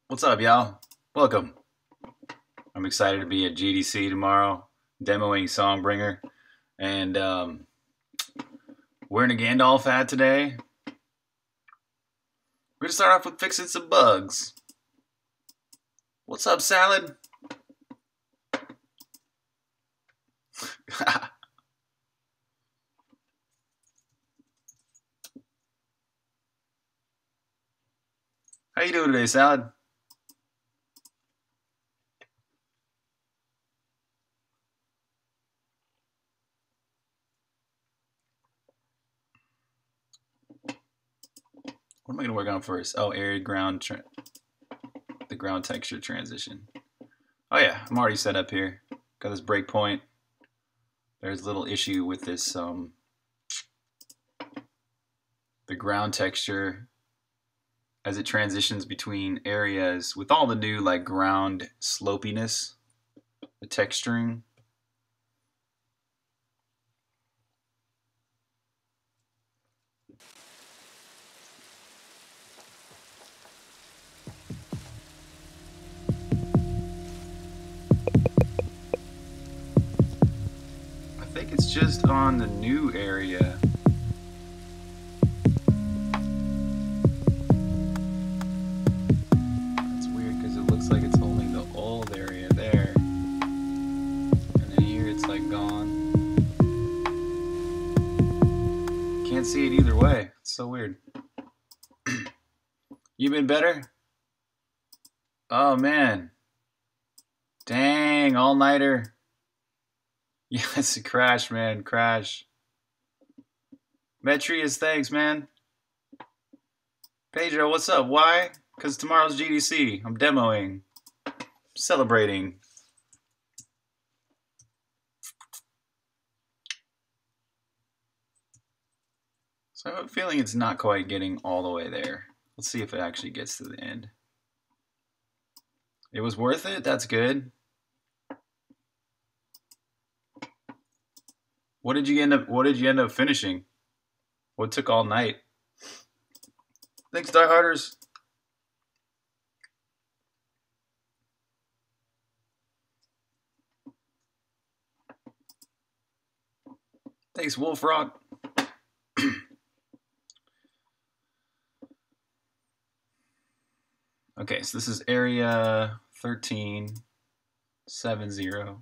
What's up, y'all? Welcome. I'm excited to be at GDC tomorrow, demoing Songbringer, and wearing a Gandalf hat today. We're gonna start off with fixing some bugs. What's up, Salad? How you doing today, Salad? What am I gonna work on first? Oh, arid ground, the ground texture transition. Oh yeah, I'm already set up here. Got this breakpoint. There's a little issue with this the ground texture as it transitions between areas with all the new like ground slopiness, the texturing. I think it's just on the new area. It's weird because it looks like it's only the old area there. And then here it's like gone. Can't see it either way. It's so weird. You been better? Oh man. Dang, all-nighter. Yes, crash, man, crash. Metrius, thanks, man. Pedro, what's up? Why? Because tomorrow's GDC. I'm demoing. Celebrating. So I have a feeling it's not quite getting all the way there. Let's see if it actually gets to the end. It was worth it? That's good. What did you end up finishing? What took all night? Thanks, dieharders. Thanks, Wolf Rock. Okay, so this is area 1370.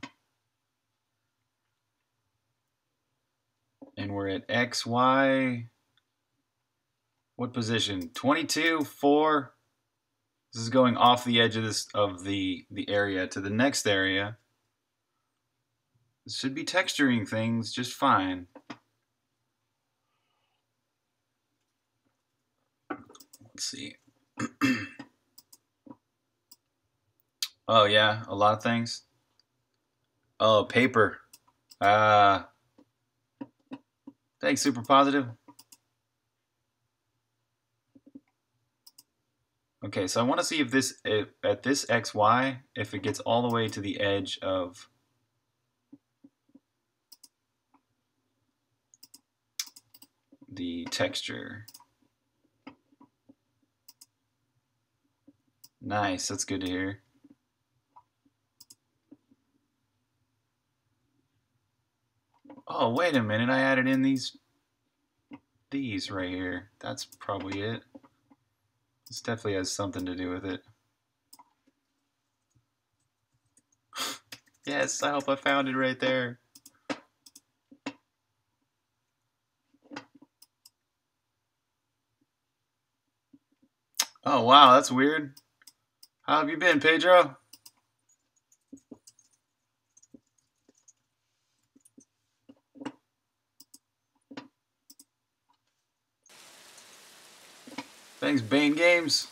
And we're at X, Y. What position? 22, 4. This is going off the edge of the area to the next area. This should be texturing things just fine. Let's see. Oh yeah, a lot of things. Oh, paper. Thanks, Super Positive. Okay, so I want to see if at this XY, if it gets all the way to the edge of the texture. Nice, that's good to hear. Oh, wait a minute, I added in these right here. That's probably it. This definitely has something to do with it. Yes, I hope I found it right there. Oh, wow, that's weird. How have you been, Pedro? Thanks, Bane Games.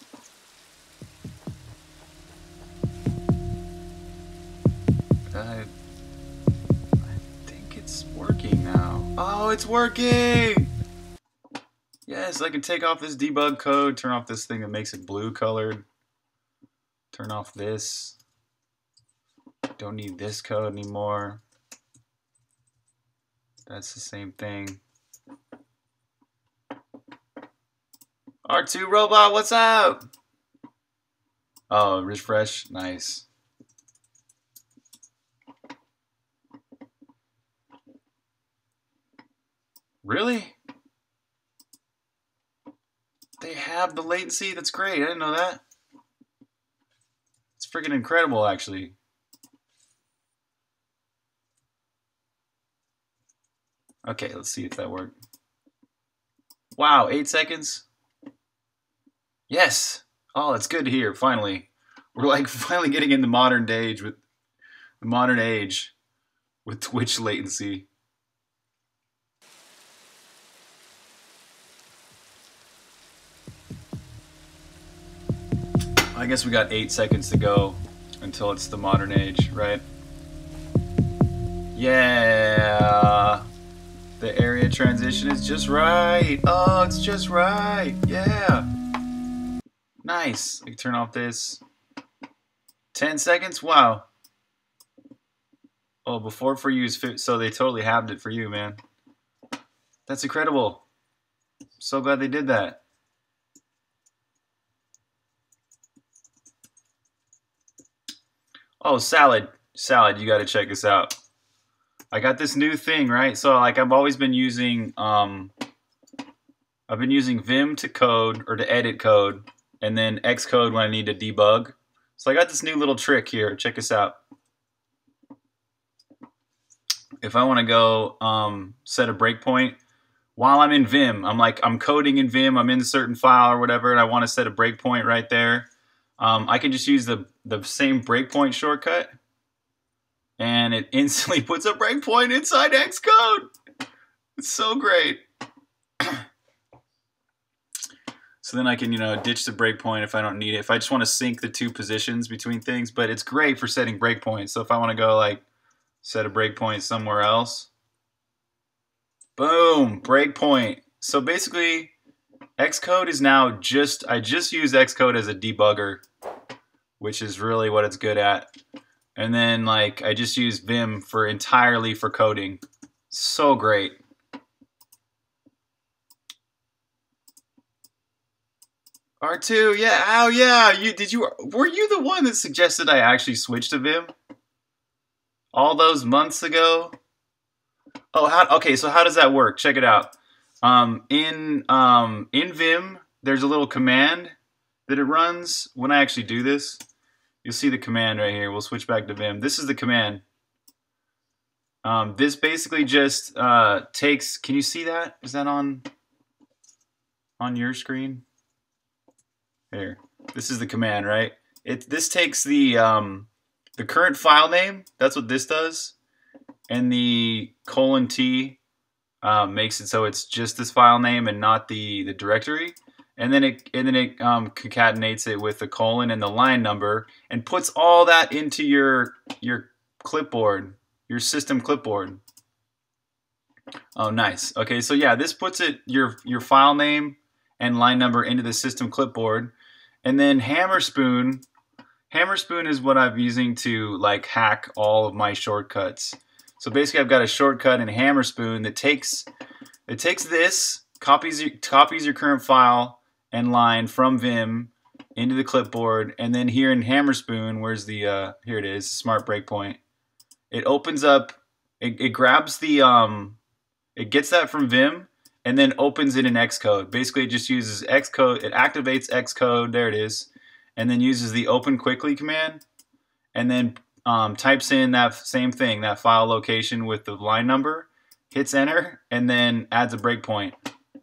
I think it's working now. Oh, it's working! Yes, I can take off this debug code, turn off this thing that makes it blue colored. Turn off this. Don't need this code anymore. That's the same thing. R2 Robot, what's up? Oh, refresh. Nice. Really? They have the latency? That's great. I didn't know that. It's freaking incredible, actually. Okay, let's see if that worked. Wow, 8 seconds? Yes. Oh, it's good to hear, finally. We're like finally getting in the modern age with Twitch latency. I guess we got 8 seconds to go until it's the modern age, right? Yeah. The area transition is just right. Oh, it's just right. Yeah. Nice. I can turn off this. 10 seconds? Wow. Oh, before for you is so they totally halved it for you, man. That's incredible. So glad they did that. Oh, salad. Salad, you got to check this out. I got this new thing, right? So like I've always been using Vim to code or to edit code, and then Xcode when I need to debug. So I got this new little trick here. Check this out. If I want to go set a breakpoint while I'm in Vim, I'm coding in Vim, I'm in a certain file or whatever, and I want to set a breakpoint right there. I can just use the same breakpoint shortcut, and it instantly puts a breakpoint inside Xcode. It's so great. So then I can, ditch the breakpoint if I don't need it. If I just want to sync the two positions between things, but it's great for setting breakpoints. So if I want to go like set a breakpoint somewhere else, boom, breakpoint. So basically, Xcode is now I just use Xcode as a debugger, which is really what it's good at. And then like I just use Vim entirely for coding. So great. R2, yeah, oh yeah. Were you the one that suggested I actually switch to Vim? All those months ago? Oh, okay, so how does that work? Check it out. In Vim, there's a little command that it runs. When I actually do this, you'll see the command right here. We'll switch back to Vim. This is the command. This basically just takes, can you see that? Is that on your screen? Here. This is the command, right? This takes the current file name. That's what this does. And the :t makes it so it's just this file name and not the directory. And then it concatenates it with the colon and the line number and puts all that into your clipboard, your system clipboard. Oh, nice. Okay, so yeah, this puts your file name and line number into the system clipboard. And then Hammerspoon is what I'm using to like hack all of my shortcuts. So basically I've got a shortcut in Hammerspoon that takes this, copies your current file and line from Vim into the clipboard, and then here in Hammerspoon, where's the here it is, smart breakpoint. It opens up, it grabs the it gets that from Vim and then opens it in Xcode. Basically, it just uses Xcode. It activates Xcode. There it is, and then uses the open quickly command, and then types in that same thing, that file location with the line number, hits enter, and then adds a breakpoint.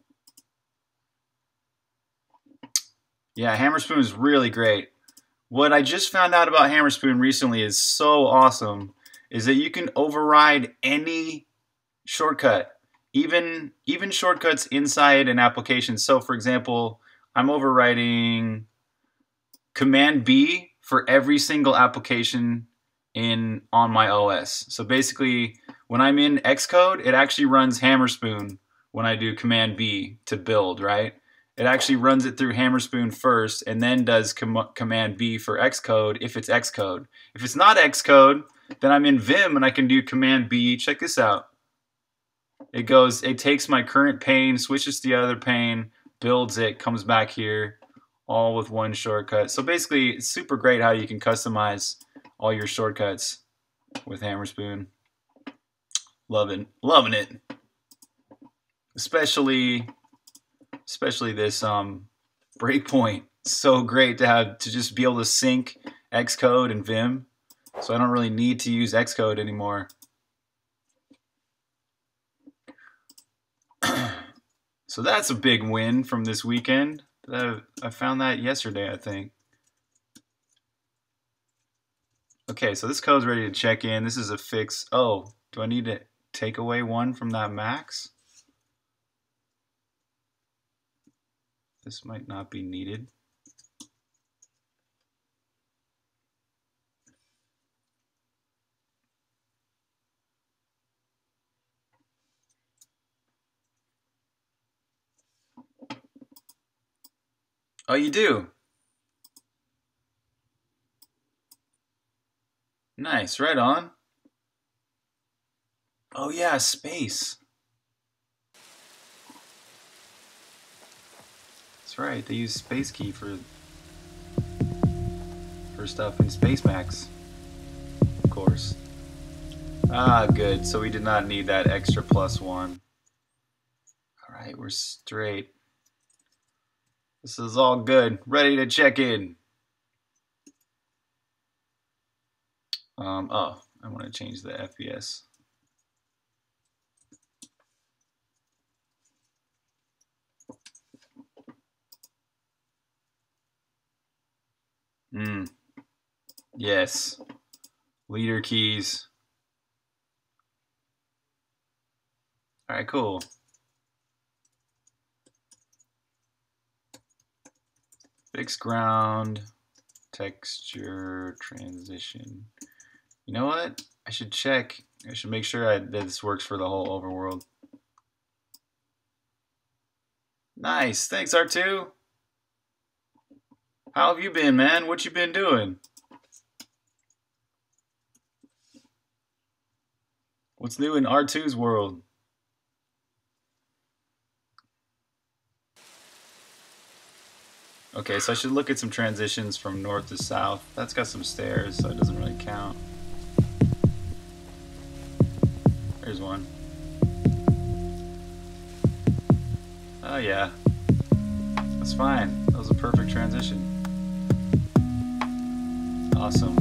Yeah, Hammerspoon is really great. What I just found out about Hammerspoon recently is so awesome, is that you can override any shortcut. Even shortcuts inside an application. So for example, I'm overriding Command B for every single application on my OS. So basically, when I'm in Xcode, it actually runs Hammerspoon when I do Command B to build, right? It actually runs it through Hammerspoon first and then does Command B for Xcode if it's Xcode. If it's not Xcode, then I'm in Vim and I can do Command B. Check this out. It takes my current pane, switches to the other pane, builds it, comes back here, all with one shortcut. So basically, it's super great how you can customize all your shortcuts with Hammer Spoon. Loving it. Especially this breakpoint. So great to just be able to sync Xcode and Vim. So I don't really need to use Xcode anymore. So that's a big win from this weekend. I found that yesterday, I think. Okay, so this code's ready to check in. This is a fix. Oh, do I need to take away one from that max? This might not be needed. Oh, you do? Nice, right on. Oh yeah, space. That's right, they use space key for stuff in Space Max, of course. Ah, good. So we did not need that extra +1. All right, we're straight. This is all good. Ready to check in. Oh, I want to change the FPS. Yes. Leader keys. All right, cool. Fixed ground, texture, transition. You know what? I should check. I should make sure that this works for the whole overworld. Nice. Thanks, R2. How have you been, man? What you been doing? What's new in R2's world? Okay, so I should look at some transitions from north to south. That's got some stairs, so it doesn't really count. There's one. Oh yeah. That's fine. That was a perfect transition. Awesome.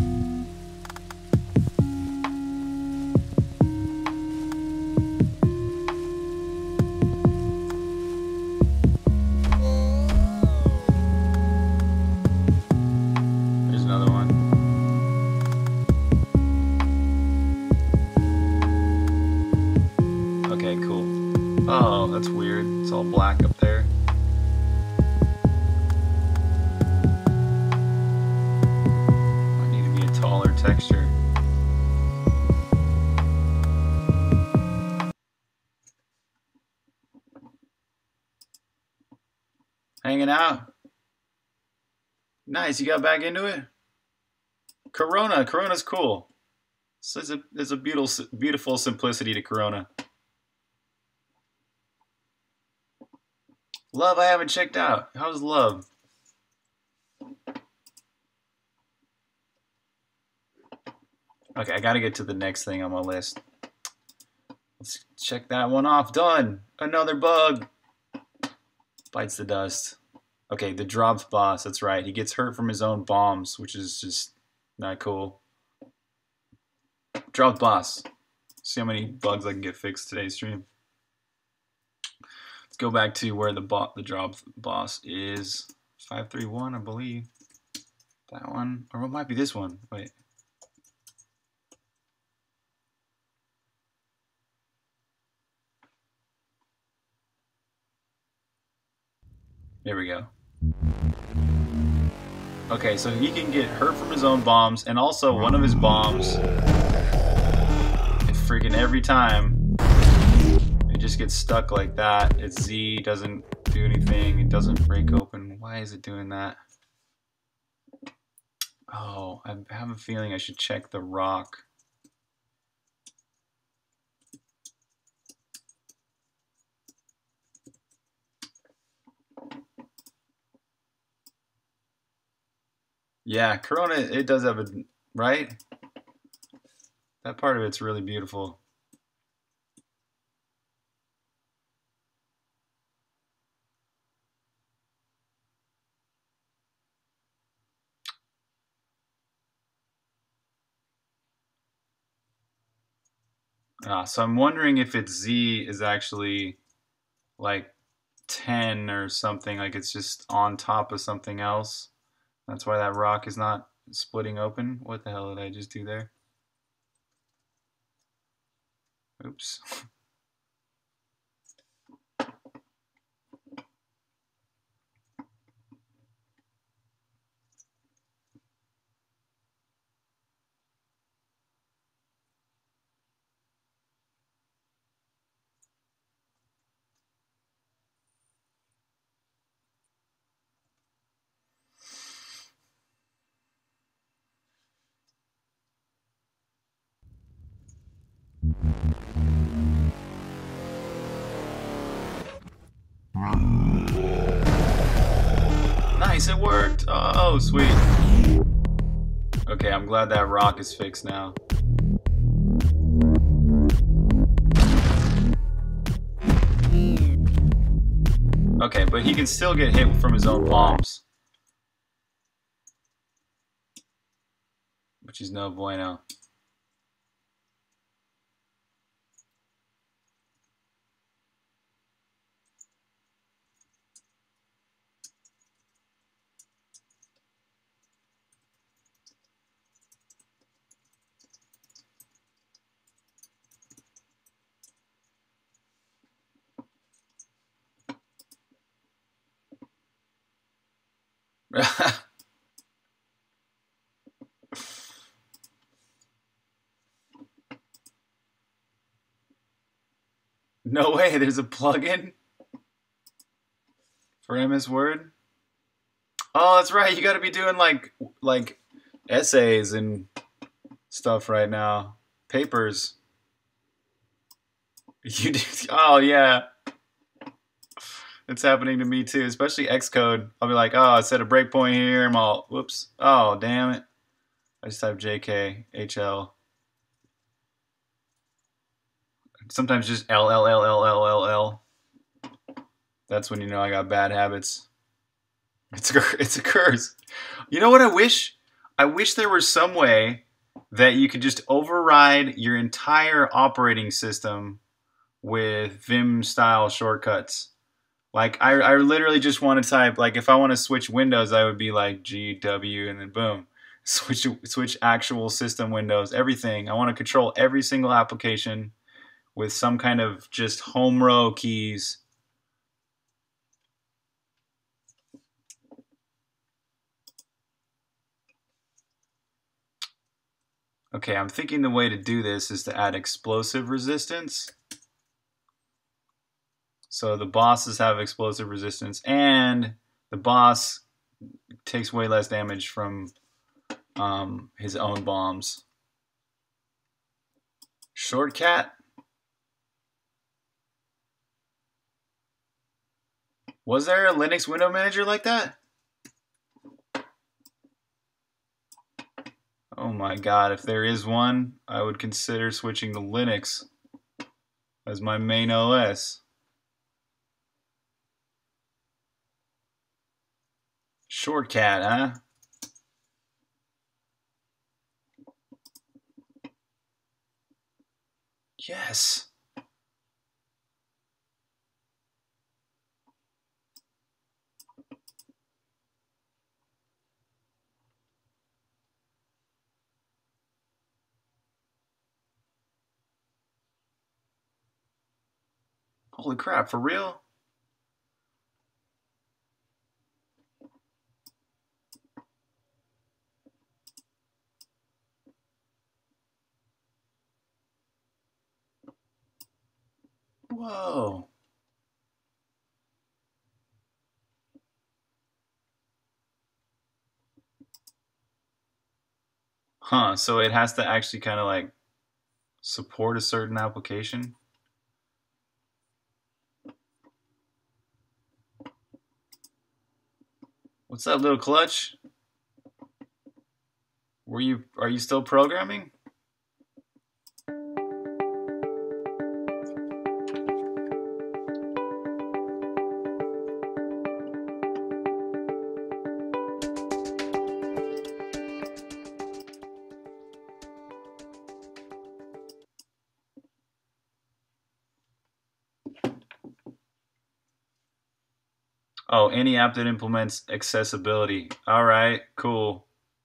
There's another one. Okay, cool. Oh, that's weird. It's all black up there. Might need to be a taller texture. Hanging out. Nice, you got back into it? Corona's cool. So there's a beautiful simplicity to Corona. Love, I haven't checked out. How's Love? Okay, I gotta get to the next thing on my list. Let's check that one off. Done. Another bug. Bites the dust. Okay, the dropped boss. That's right. He gets hurt from his own bombs, which is just not cool. Dropped boss. See how many bugs I can get fixed today's stream. Let's go back to where the dropped boss is. 531, I believe. That one, or what might be this one? Wait. There we go. Okay, so he can get hurt from his own bombs, and also one of his bombs, freaking every time, it just gets stuck like that. Its Z doesn't do anything. It doesn't break open. Why is it doing that? Oh, I have a feeling I should check the rock. Yeah, Corona, it does have a, right? That part of it's really beautiful. So I'm wondering if its Z is actually like 10 or something, like it's just on top of something else. That's why that rock is not splitting open. What the hell did I just do there? Oops. Nice, it worked. Oh, sweet. Okay, I'm glad that rock is fixed now. Okay, but he can still get hit from his own bombs, which is no bueno. No way, there's a plugin for MS Word? Oh, that's right. You got to be doing like essays and stuff right now. Papers. You do. Oh yeah. It's happening to me too, especially Xcode. I'll be like, oh, I set a breakpoint here. I'm all, whoops. Oh, damn it. I just type JK, HL. Sometimes just LLLLLLL. That's when you know I got bad habits. It's a curse. You know what I wish? I wish there was some way that you could just override your entire operating system with Vim style shortcuts. Like I literally just want to type, like if I want to switch windows, I would be like GW and then boom. Switch actual system windows, everything. I want to control every single application with some kind of just home row keys. Okay, I'm thinking the way to do this is to add explosive resistance. So the bosses have explosive resistance, and the boss takes way less damage from his own bombs. Shortcat? Was there a Linux window manager like that? Oh my god, if there is one, I would consider switching to Linux as my main OS. Shortcat, huh? Yes. Holy crap, for real? Whoa. Huh, so it has to actually kind of like support a certain application? What's that little clutch? Are you still programming? Oh, any app that implements accessibility. All right, cool.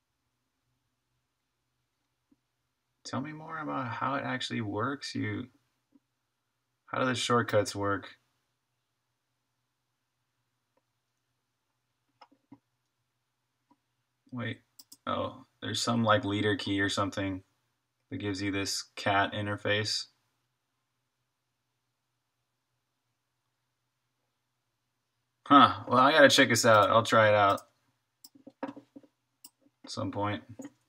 Tell me more about how it actually works. How do the shortcuts work? Wait. Oh, there's some like leader key or something that gives you this cat interface. Huh. Well, I gotta check this out. I'll try it out at some point.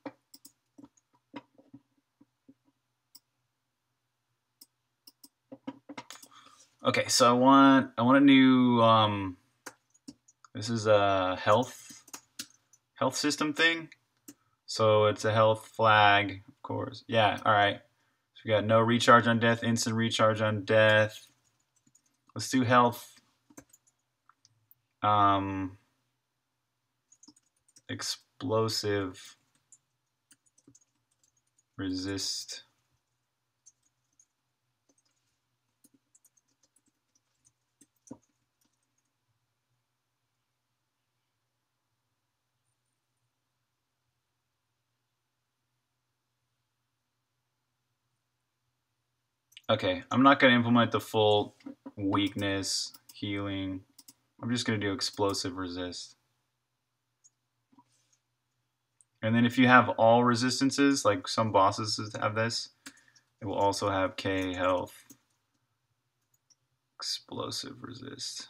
Okay, so I want a new this is a health system thing. So it's a health flag, of course. Yeah, all right. So we got no recharge on death, instant recharge on death. Let's do health. Explosive resist. Okay, I'm not going to implement the full weakness, healing. I'm just going to do explosive resist. And then if you have all resistances, like some bosses have this, it will also have K health, explosive resist.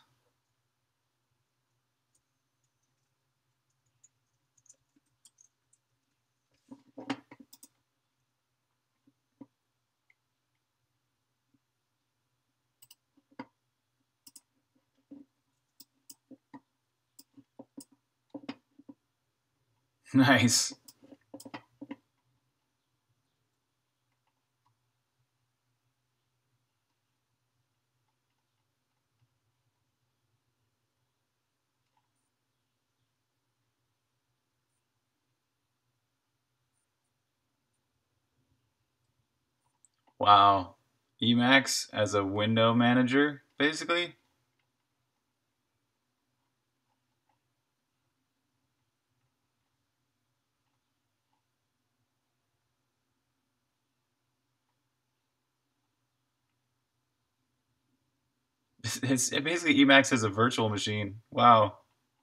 Nice. Wow. Emacs as a window manager, basically? It's basically Emacs as a virtual machine. Wow.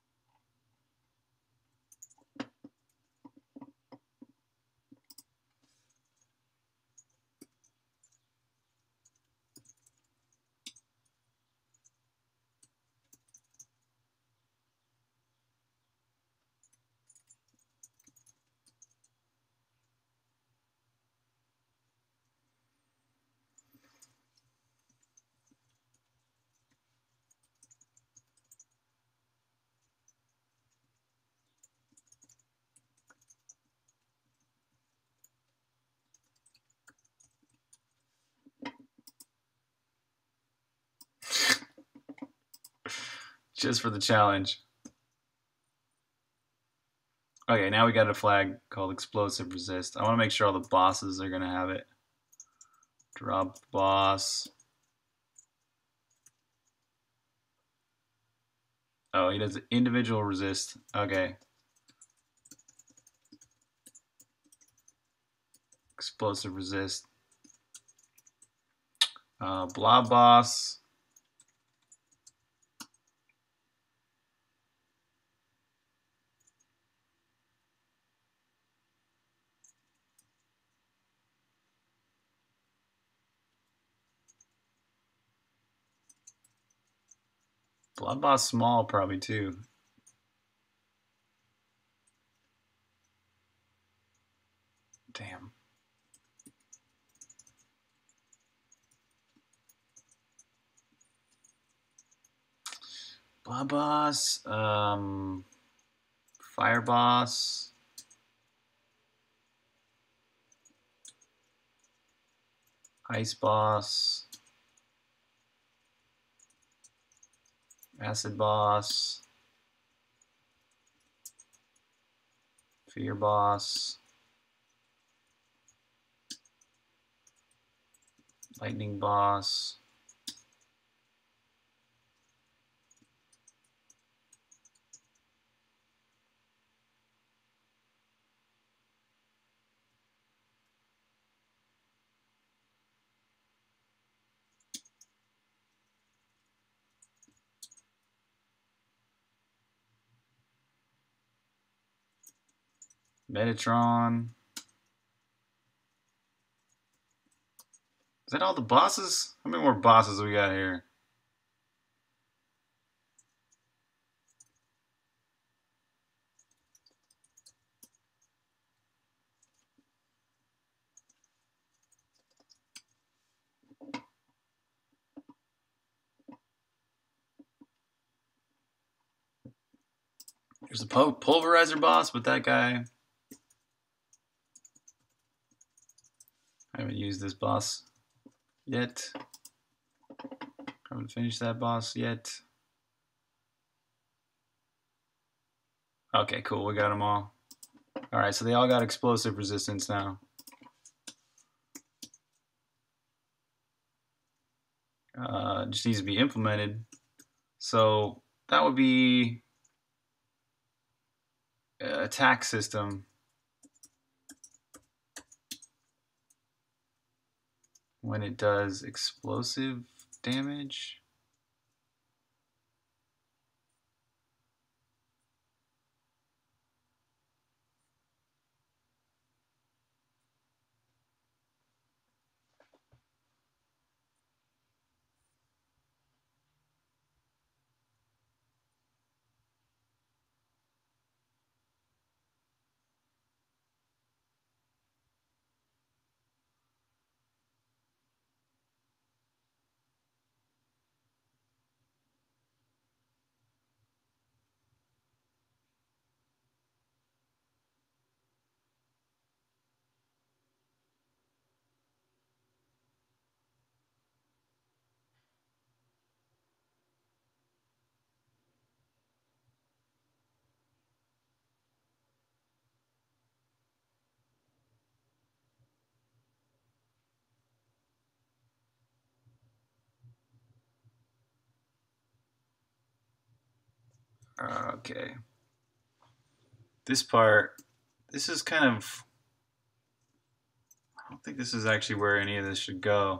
Just for the challenge. Okay, now we got a flag called explosive resist. I want to make sure all the bosses are going to have it. Drop boss. Oh, he does individual resist. Okay. Explosive resist. Blob boss. Blob boss small probably too. Damn. Blob boss. Fire boss. Ice boss. Acid boss. Fear boss. Lightning boss. Metatron. Is that all the bosses? How many more bosses we got here? There's a pulverizer boss, but that guy... I haven't used this boss yet. Haven't finished that boss yet. Okay, cool. We got them all. Alright, so they all got explosive resistance now. Just needs to be implemented. So that would be attack system. When it does explosive damage. Okay. This part, this is kind of... I don't think this is actually where any of this should go.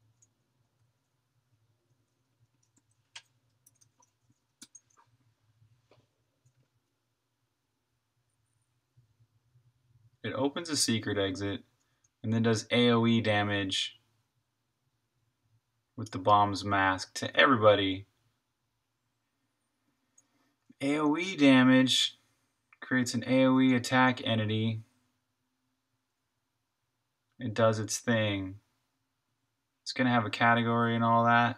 It opens a secret exit and then does AoE damage with the bomb's mask to everybody. AoE damage creates an AoE attack entity. It does its thing. It's going to have a category and all that.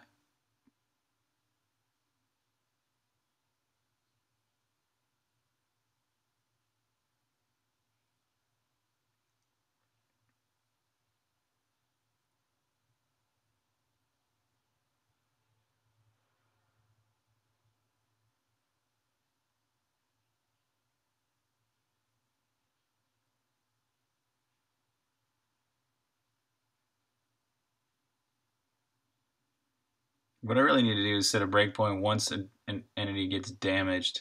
What I really need to do is set a breakpoint once an entity gets damaged.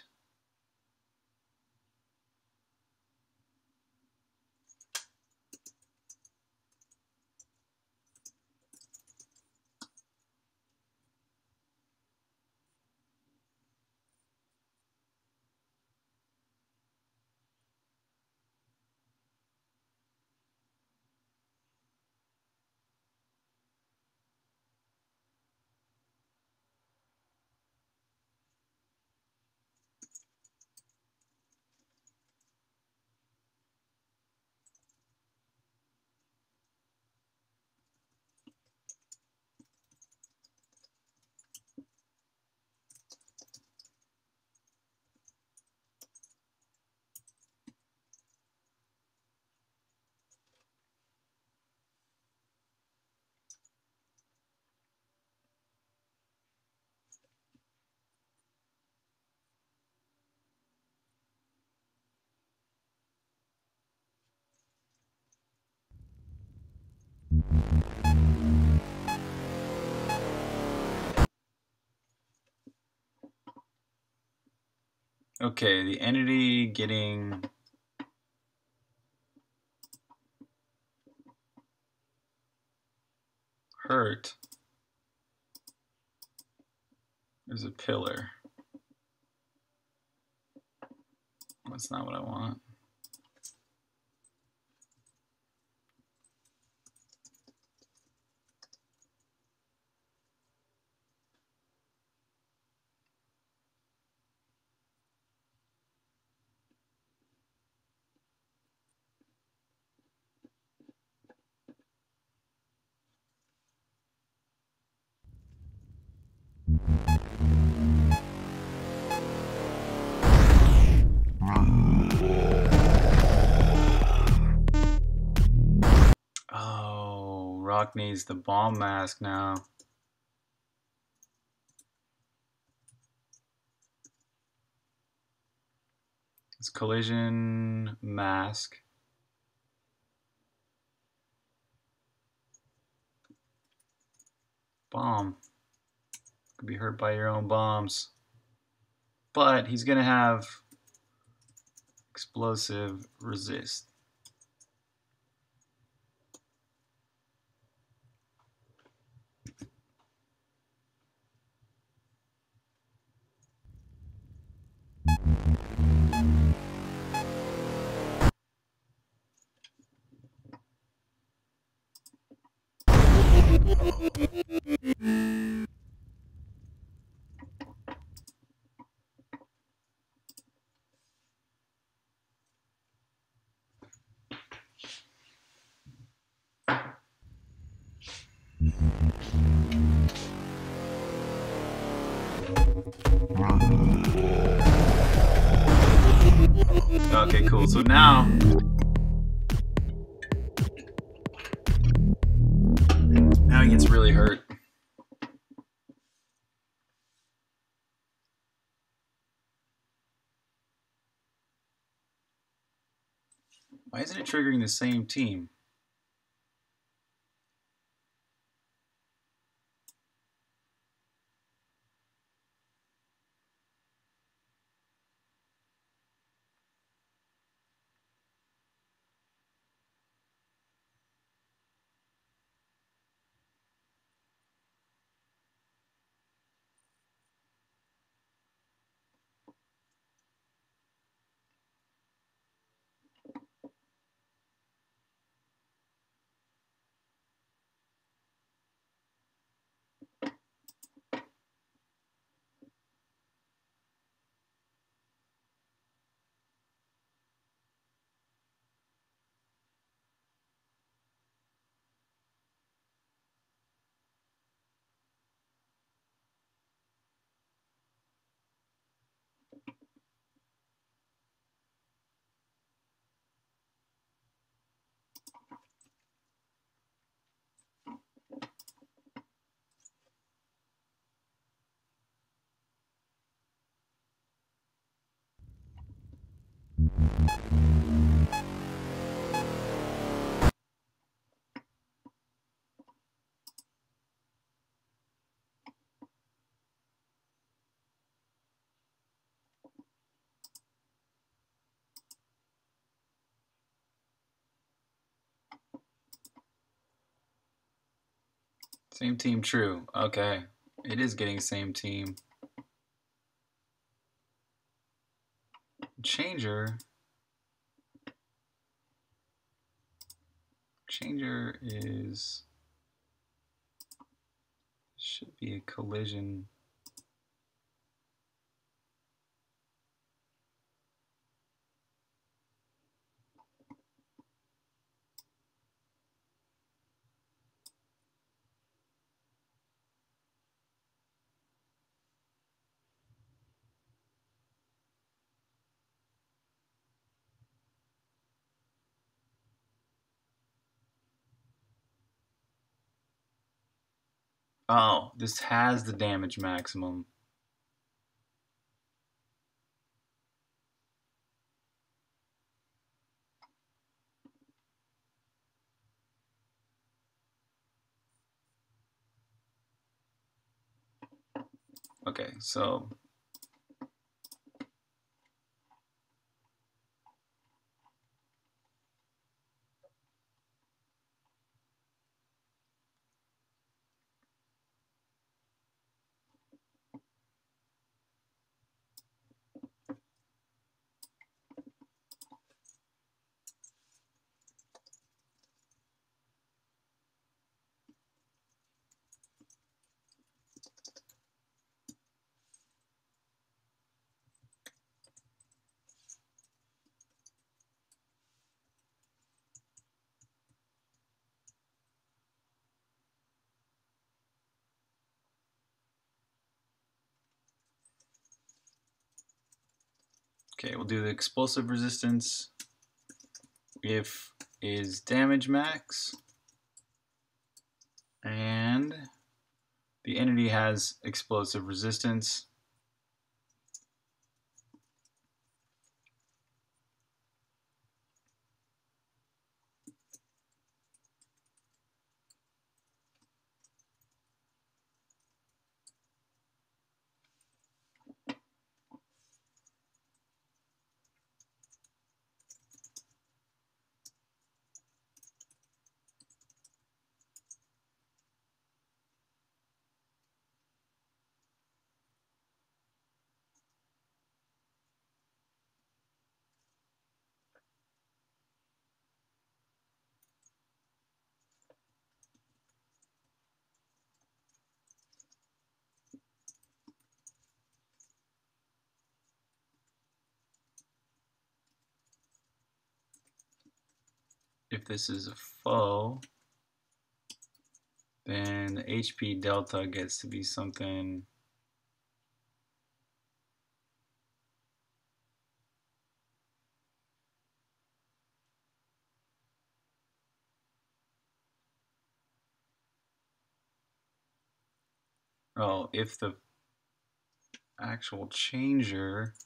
Okay, the entity getting hurt is a pillar. That's not what I want. Oh, Rock needs the bomb mask now. It's collision mask. Bomb. Could be hurt by your own bombs. But he's gonna have explosive resist. Okay, cool. So now he gets really hurt. Why isn't it triggering the same team? Same team, true. Okay. It is getting same team. Changer is should be a collision. Oh, this has the damage maximum. Okay, so okay, we'll do the explosive resistance. If is damage max, and the entity has explosive resistance. If this is a foe, then the HP delta gets to be something. Oh, if the actual changer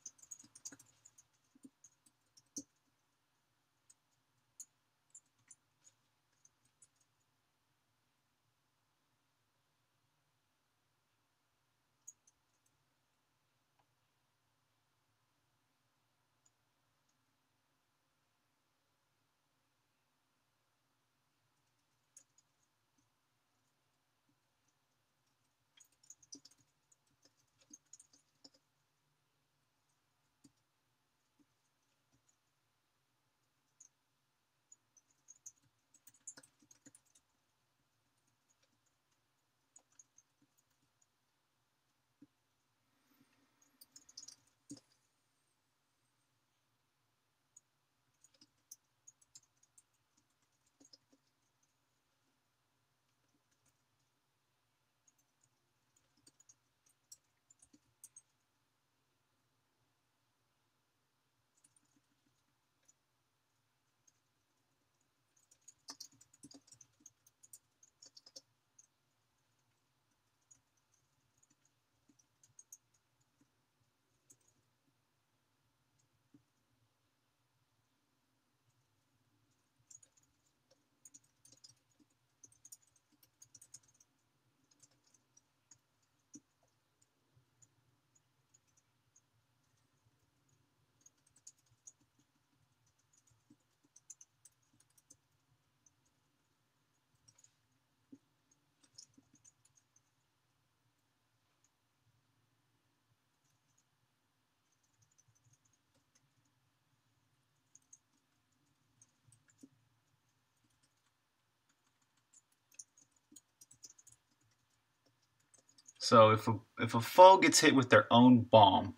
So if a foe gets hit with their own bomb,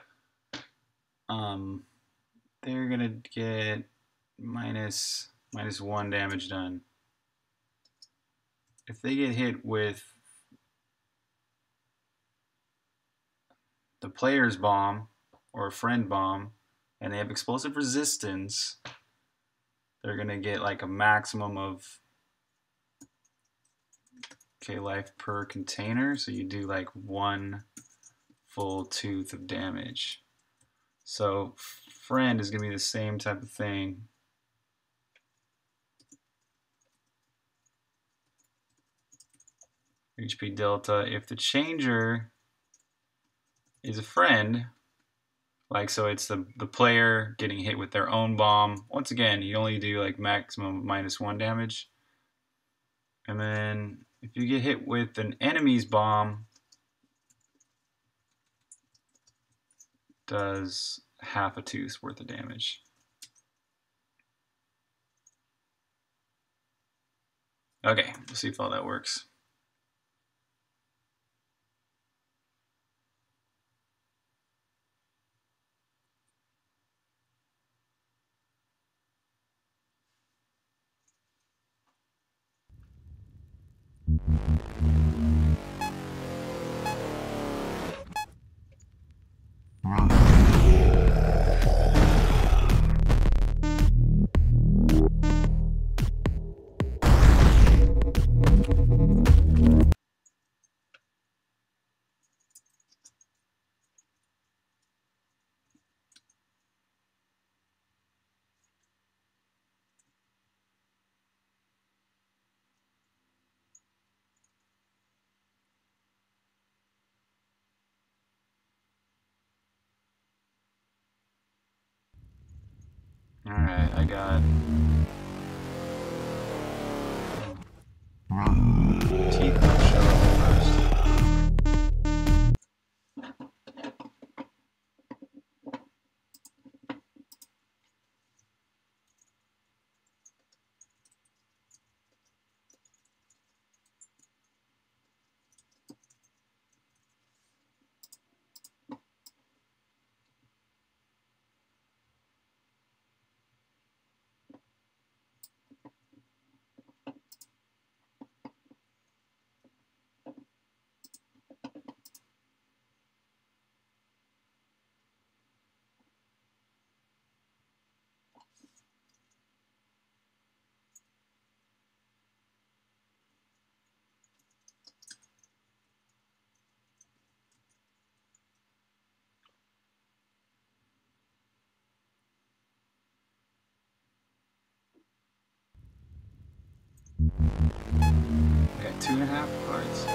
um, they're gonna get -1 damage done. If they get hit with the player's bomb or a friend bomb, and they have explosive resistance, they're gonna get like a maximum of life per container. So you do like 1 full tooth of damage. So friend is gonna be the same type of thing. HP delta. If the changer is a friend. Like, so it's the player getting hit with their own bomb. Once again, you only do like maximum -1 damage. And then if you get hit with an enemy's bomb, does half a tooth worth of damage. Okay, we'll see if all that works. Alright, I got teeth don't show up first. I got 2.5 cards.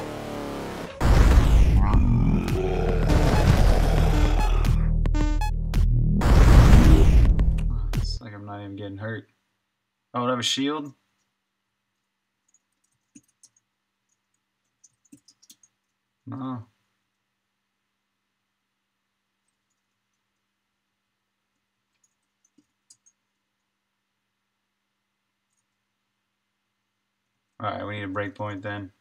Oh, it's like I'm not even getting hurt. Oh, I have a shield? No. Alright, we need a breakpoint then.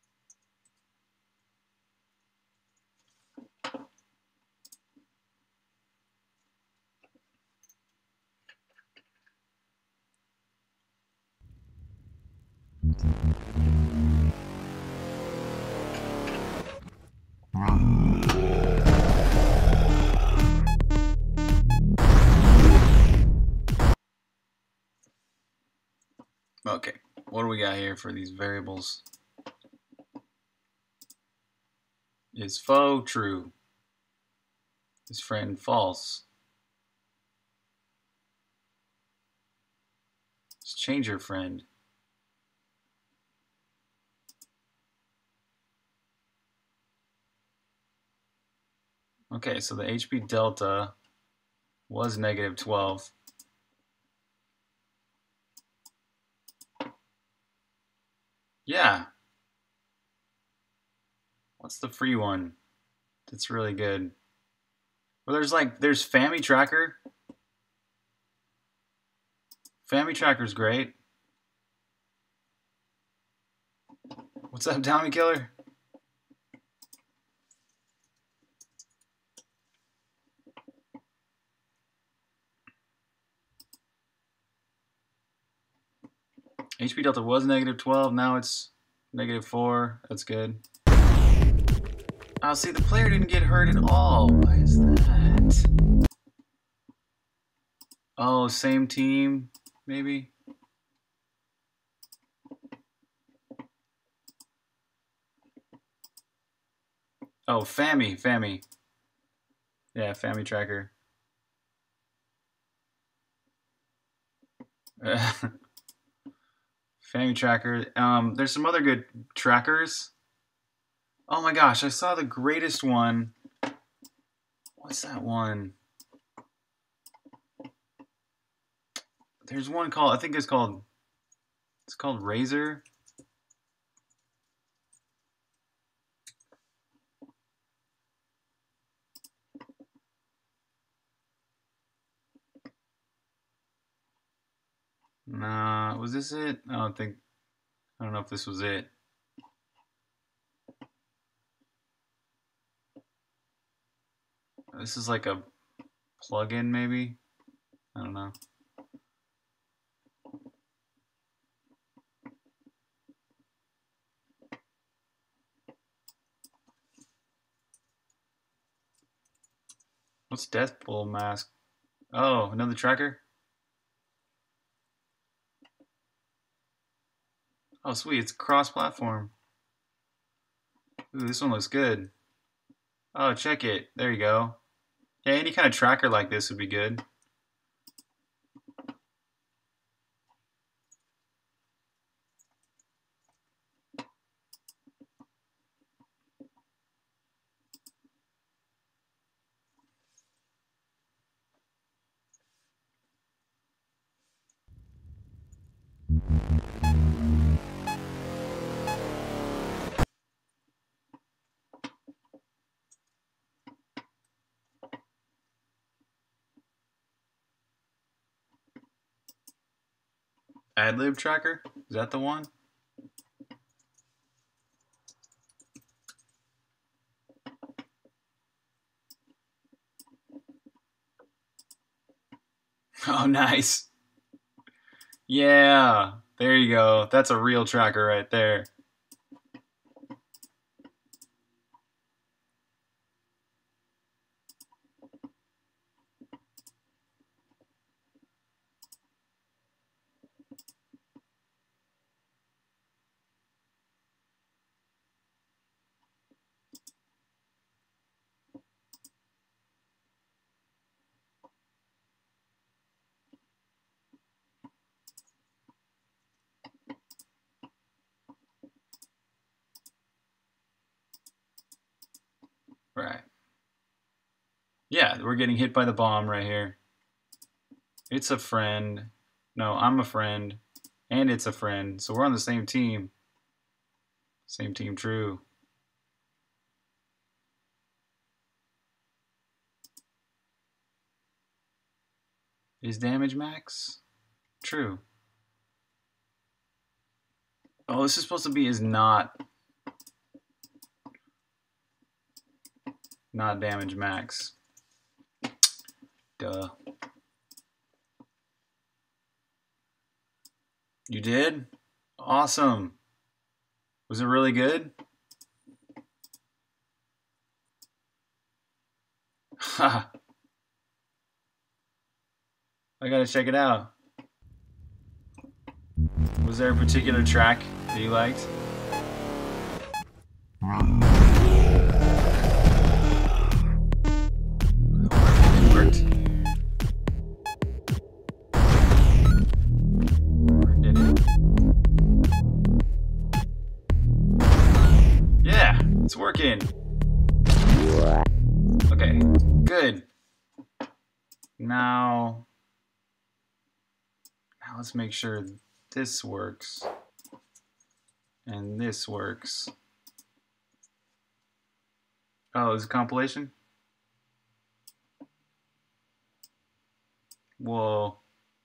Okay, what do we got here for these variables? Is foe true? Is friend false? Is changer friend? Okay, so the HP delta was -12. Yeah. What's the free one? That's really good. Well, there's Family Tracker. Family Tracker's great. What's up, Tommy Killer? HP delta was -12, now it's -4. That's good. Oh, see, the player didn't get hurt at all. Why is that? Oh, same team, maybe? Oh, Fammy. Yeah, Family Tracker. Family Tracker. There's some other good trackers. Oh my gosh, I saw the greatest one What's that one? There's one called, I think it's called Razor. Nah, was this it? I don't know if this was it. This is like a plug-in, maybe? I don't know. What's Deathful Mask? Oh, another tracker? Oh, sweet. It's cross-platform. Ooh, this one looks good. Oh, check it. There you go. Yeah, any kind of tracker like this would be good. Ad-lib tracker? Is that the one? Oh, nice. Yeah, there you go. That's a real tracker right there. Right. Yeah, we're getting hit by the bomb right here. It's a friend. No, I'm a friend. And it's a friend. So we're on the same team. Same team, true. Is damage max? True. Oh, this is supposed to be is not damage max. Duh. You did? Awesome. Was it really good? Ha. I gotta check it out. Was there a particular track that you liked? It worked. Did it? Yeah, it's working. Okay, good. Now let's make sure this works and this works. Oh, is it compilation? Whoa.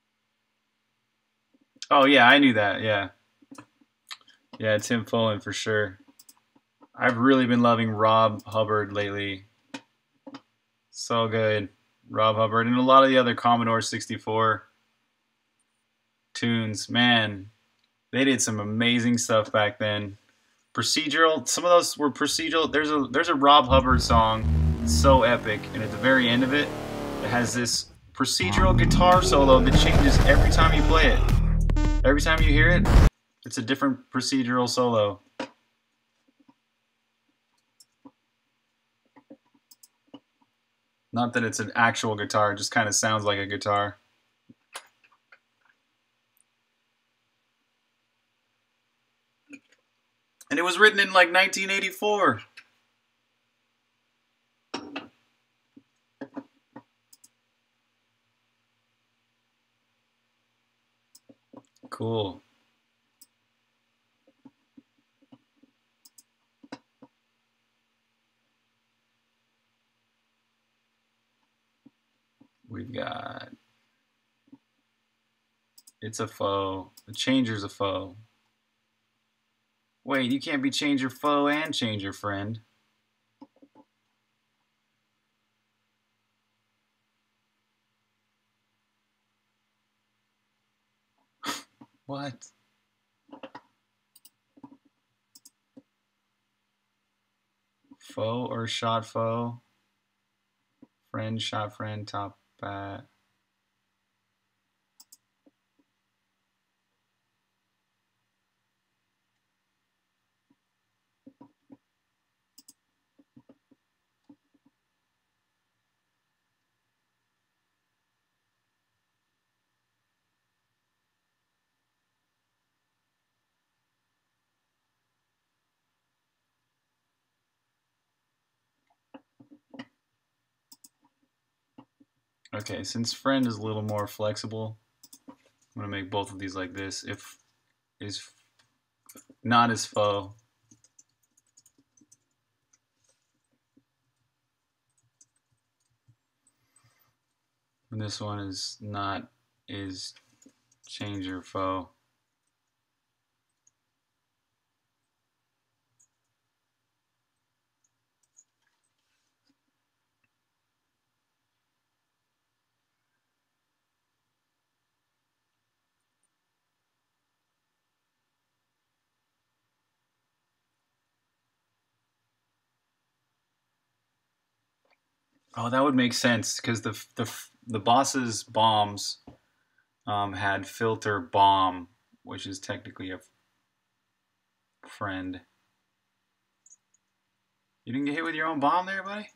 Oh yeah, I knew that. Yeah. Yeah, Tim Follin for sure. I've really been loving Rob Hubbard lately. So good. Rob Hubbard and a lot of the other Commodore 64 tunes. Man, they did some amazing stuff back then. Procedural, some of those were procedural. There's a Rob Hubbard song. It's so epic, and at the very end of it, it has this procedural guitar solo that changes every time you play it. Every time you hear it, it's a different procedural solo. Not that it's an actual guitar, it just kind of sounds like a guitar. And it was written in like 1984. Cool. We've got it's a foe. The changer's a foe. Wait, you can't be change your foe and change your friend. What? Foe or shot foe? Friend, shot friend, top bat. Okay, since friend is a little more flexible, I'm gonna make both of these like this. If is not as foe. And this one is not is change your foe. Oh, that would make sense because the boss's bombs had filter bomb, which is technically a friend. You didn't get hit with your own bomb there, buddy?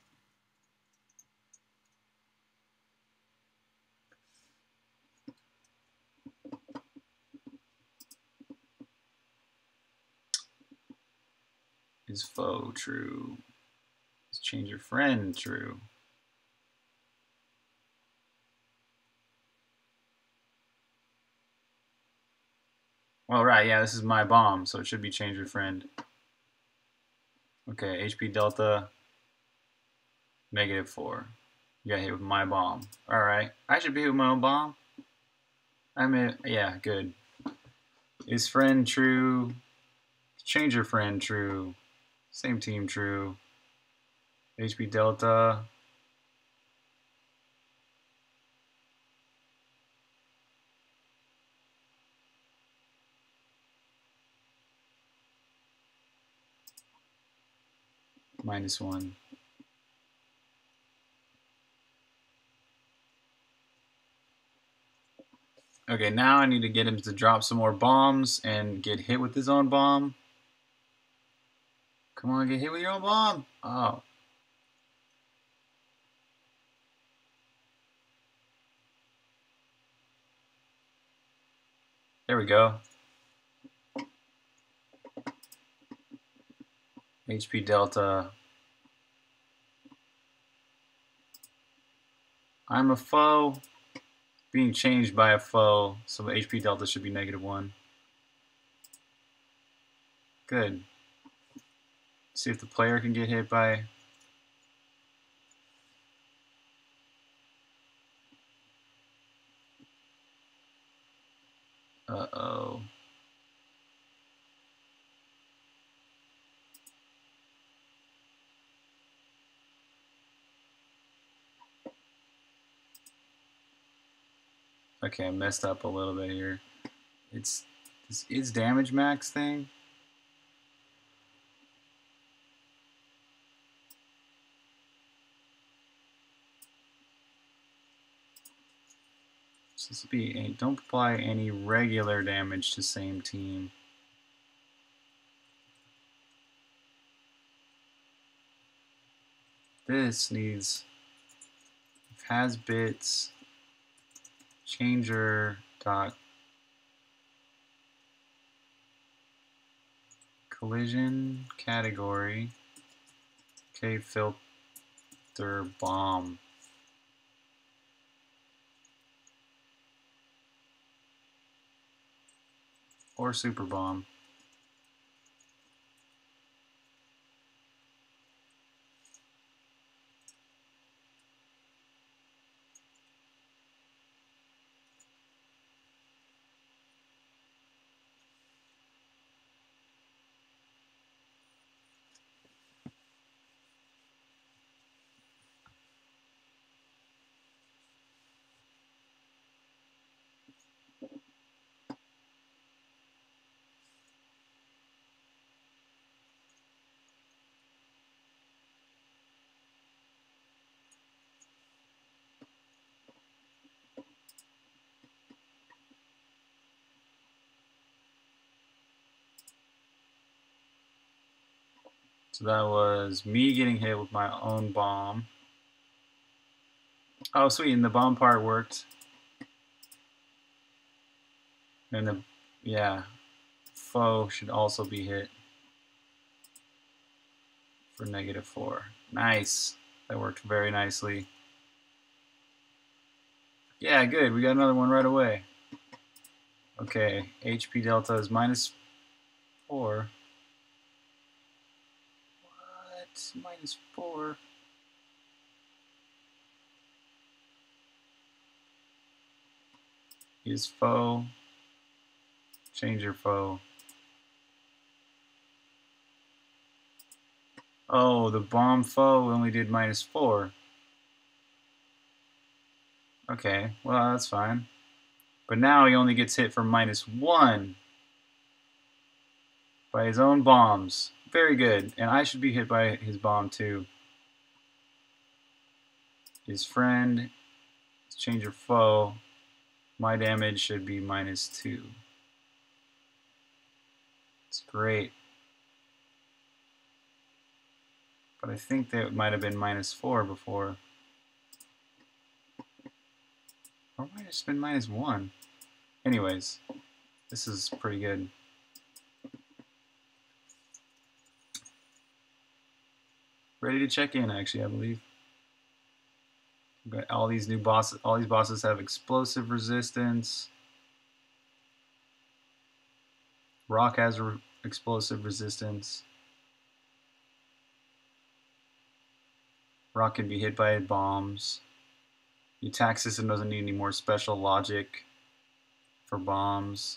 Is foe true? Is change your friend true? Well, right, yeah, this is my bomb, so it should be change your friend. Okay, HP Delta, -4. You got hit with my bomb. Alright, I should be hit with my own bomb. I mean, yeah, good. Is friend true? Change your friend true? Same team true. HP Delta. -1. Okay, now I need to get him to drop some more bombs and get hit with his own bomb. Come on, get hit with your own bomb. Oh. There we go. HP Delta. I'm a foe. Being changed by a foe, so HP Delta should be -1. Good. See if the player can get hit by... Uh-oh. Okay, I messed up a little bit here. It's this is damage max thing. So this will be don't apply any regular damage to same team. This needs has bits changer dot collision category. Okay, filter bomb. or super bomb. So that was me getting hit with my own bomb. Oh, sweet, and the bomb part worked. And the, yeah, foe should also be hit for -4. Nice. That worked very nicely. Yeah, good. We got another one right away. Okay, HP delta is -4. What? -4? Use foe. Change your foe. Oh, the bomb foe only did -4. Okay, well, that's fine. But now he only gets hit for -1 by his own bombs. Very good. And I should be hit by his bomb too. His friend, change your foe. My damage should be -2. It's great. But I think that might have been -4 before. Or might have just been -1. Anyways, this is pretty good. Ready to check in, actually, I believe. We've got all these new bosses. All these bosses have explosive resistance. Rock has explosive resistance. Rock can be hit by bombs. The attack system doesn't need any more special logic for bombs.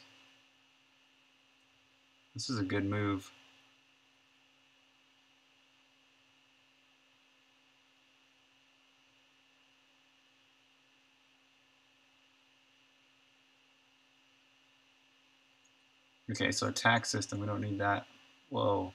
This is a good move. Okay, so attack system, we don't need that. Whoa.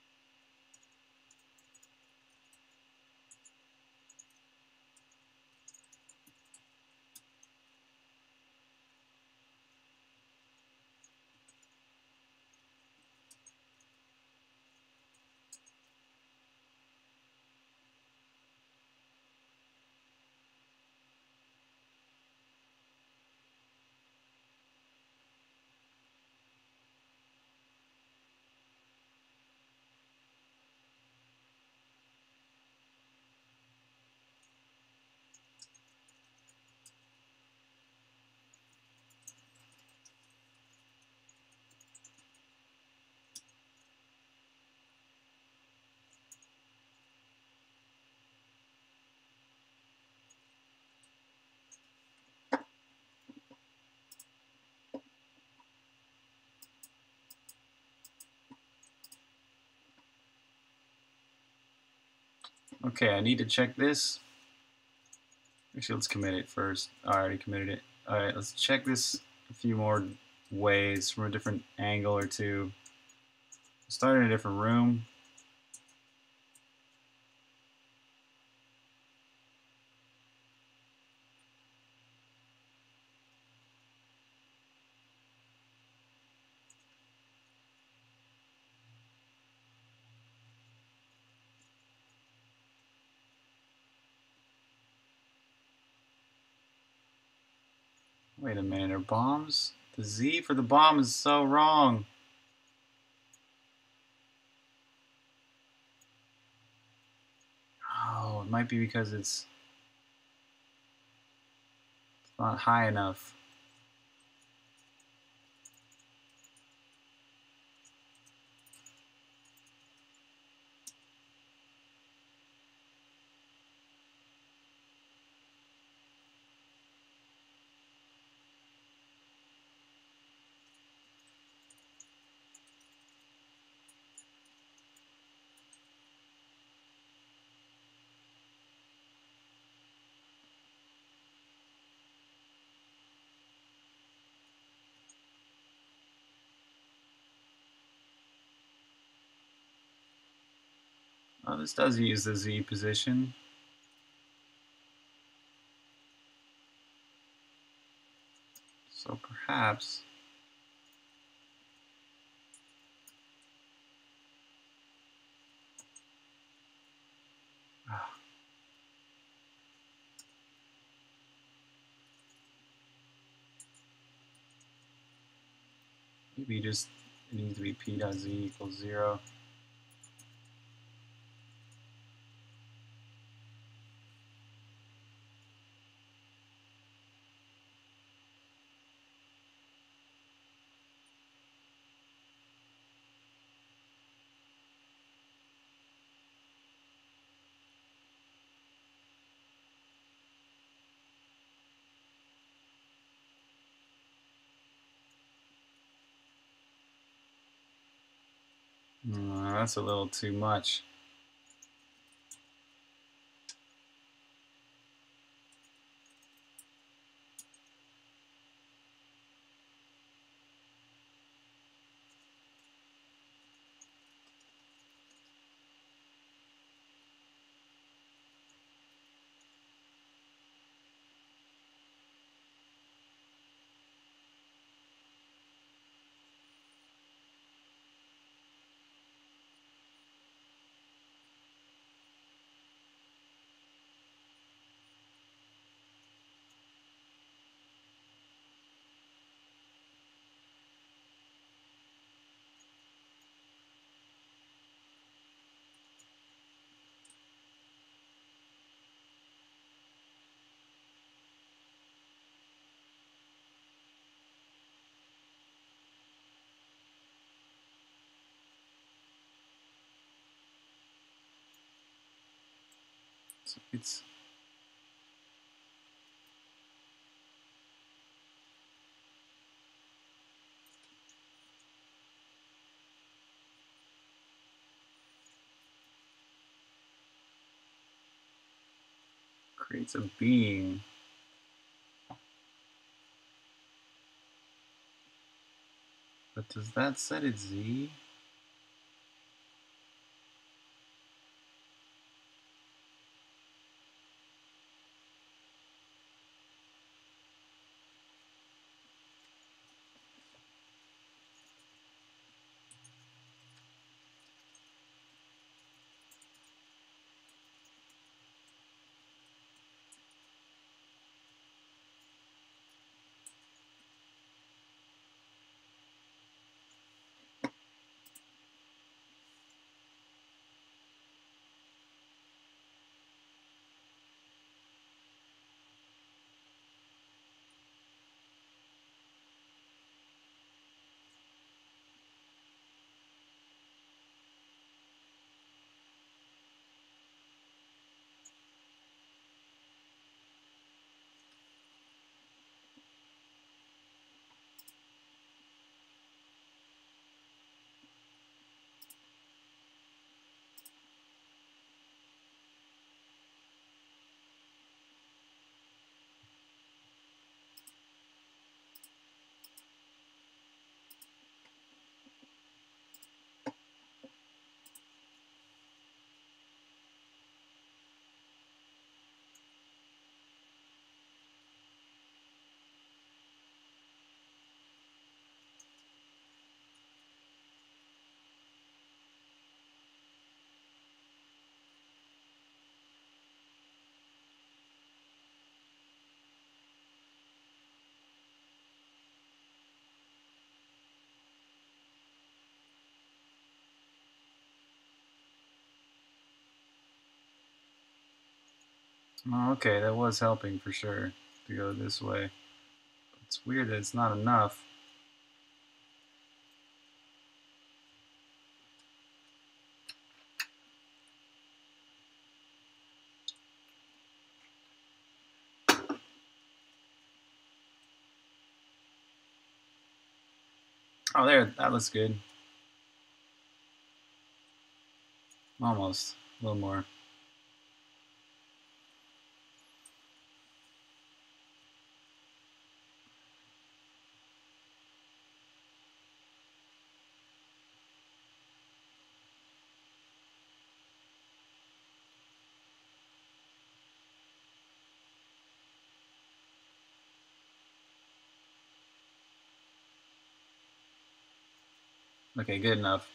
Okay, I need to check this. Actually, let's commit it first. I already committed it. Alright, let's check this a few more ways from a different angle or two. Start in a different room. Wait a minute, are bombs? The Z for the bomb is so wrong. Oh, it might be because it's not high enough. Oh, this does use the Z position. So perhaps... maybe just it needs to be p dot z equals 0. That's a little too much. It's creates a being. But does that set it Z? Oh, okay, that was helping for sure to go this way. It's weird that it's not enough. Oh, there, that looks good. Almost. A little more. Okay, good enough.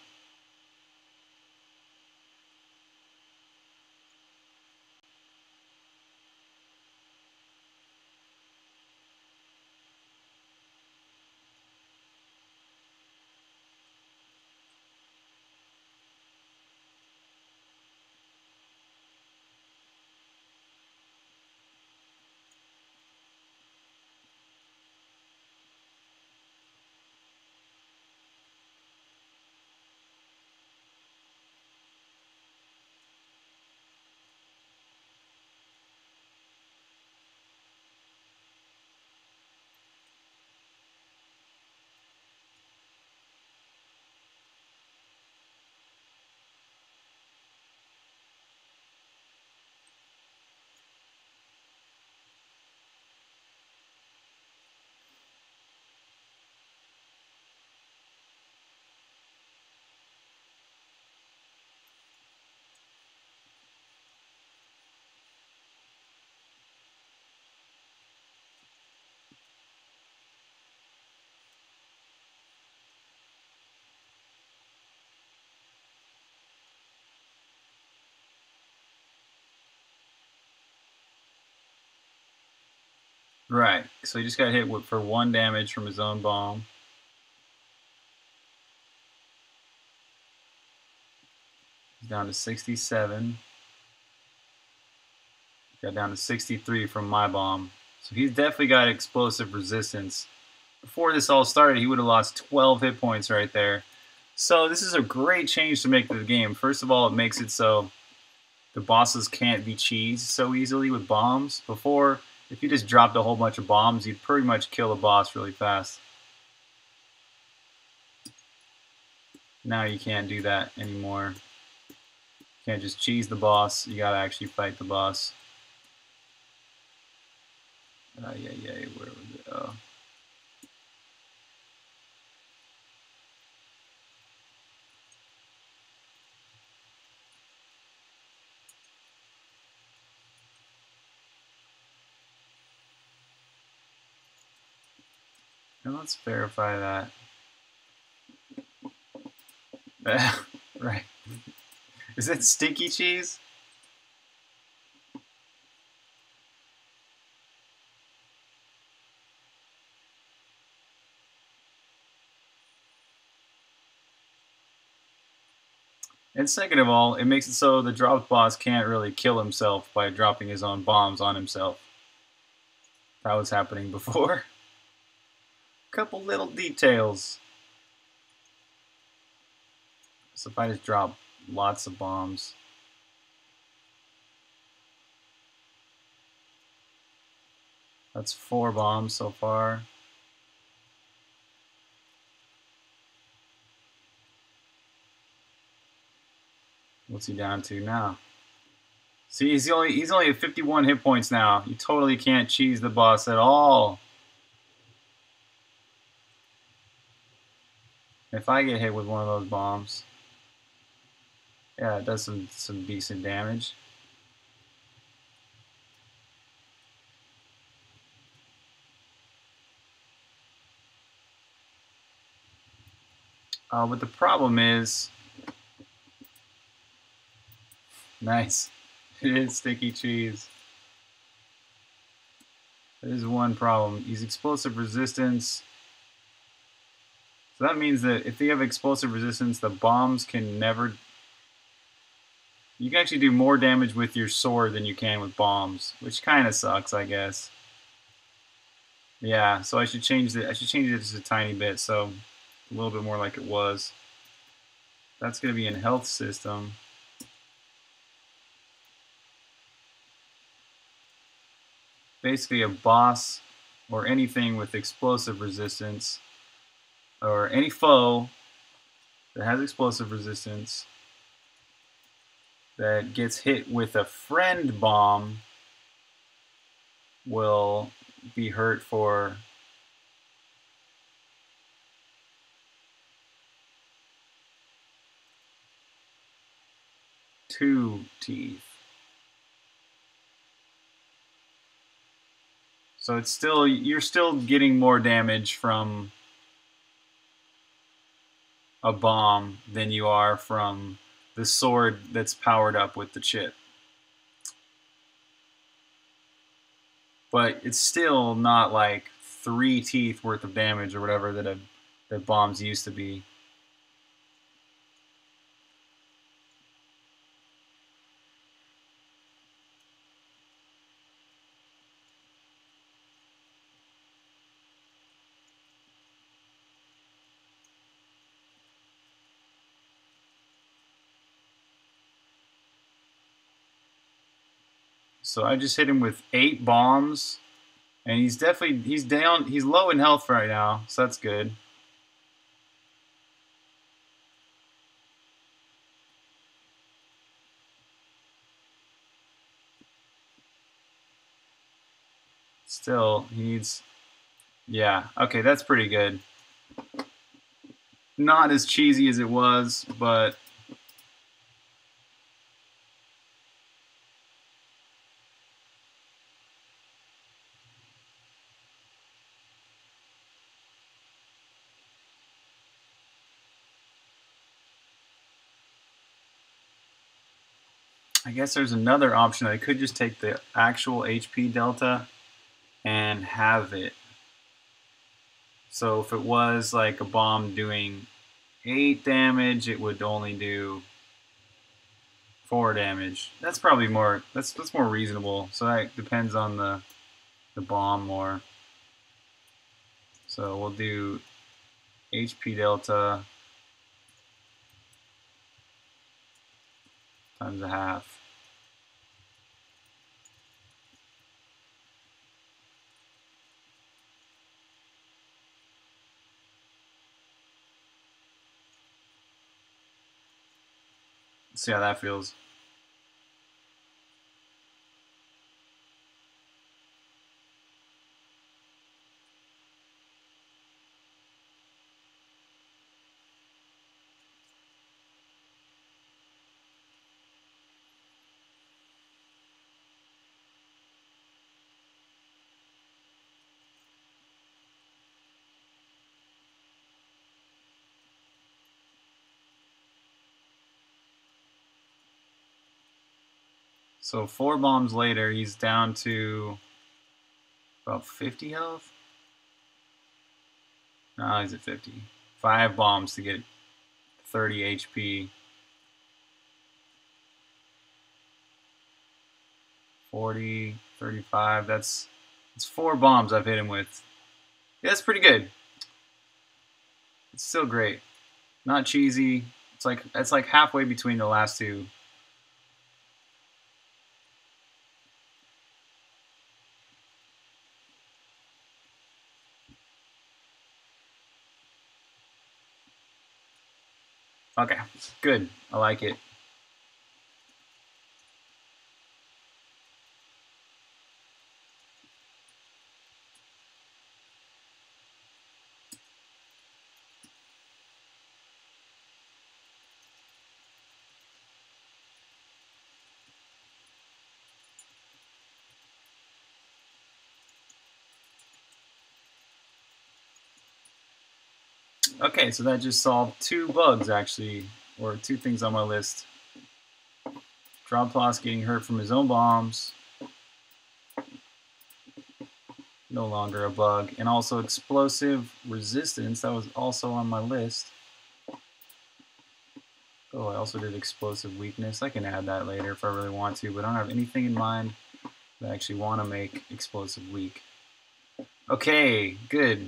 Right, so he just got hit for 1 damage from his own bomb. He's down to 67. Got down to 63 from my bomb. So he's definitely got explosive resistance. Before this all started, he would have lost 12 hit points right there. So this is a great change to make to the game. First of all, it makes it so the bosses can't be cheesed so easily with bombs. Before, if you just dropped a whole bunch of bombs, you'd pretty much kill a boss really fast. Now you can't do that anymore. You can't just cheese the boss. You gotta actually fight the boss. Yeah, where was it? Oh. And let's verify that. Right. Is it stinky cheese? And second of all, it makes it so the dropped boss can't really kill himself by dropping his own bombs on himself. That was happening before. Couple little details. So if I just drop lots of bombs. That's 4 bombs so far. What's he down to now? See, he's only at 51 hit points now. You totally can't cheese the boss at all. If I get hit with one of those bombs, yeah, it does some decent damage. But the problem is, nice. It is sticky cheese. There is one problem. He's explosive resistance. So that means that if you have explosive resistance, the bombs can never... You can actually do more damage with your sword than you can with bombs, which kind of sucks, I guess. Yeah, so I should change it just a tiny bit, so a little bit more like it was. That's going to be in health system. Basically a boss or anything with explosive resistance, or any foe that has explosive resistance that gets hit with a friend bomb will be hurt for two teeth. So it's still, you're still getting more damage from a bomb than you are from the sword that's powered up with the chip. But it's still not like 3 teeth worth of damage or whatever that bombs used to be. So I just hit him with 8 bombs, and he's down. He's low in health right now, so that's good. Still, he needs. Yeah, okay, that's pretty good. Not as cheesy as it was, but I guess there's another option. I could just take the actual HP delta and have it. So if it was like a bomb doing 8 damage, it would only do 4 damage. That's probably more. That's more reasonable. So that depends on the bomb more. So we'll do HP delta times a half. Let's see how that feels. So 4 bombs later, he's down to about 50 health. No, he's at 50. 5 bombs to get 30 HP. 40, 35. That's 4 bombs I've hit him with. Yeah, that's pretty good. It's still great. Not cheesy. It's like halfway between the last two. Okay, good. I like it. Okay, so that just solved 2 bugs actually, or 2 things on my list. Droploss getting hurt from his own bombs, no longer a bug, and also explosive resistance, that was also on my list. Oh, I also did explosive weakness. I can add that later if I really want to, but I don't have anything in mind that I actually want to make explosive weak. Okay, good.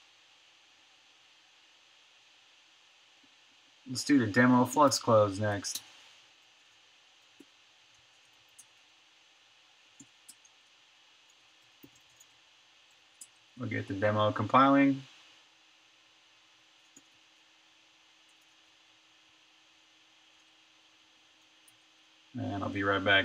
Let's do the demo flux close next. We'll get the demo compiling. And I'll be right back.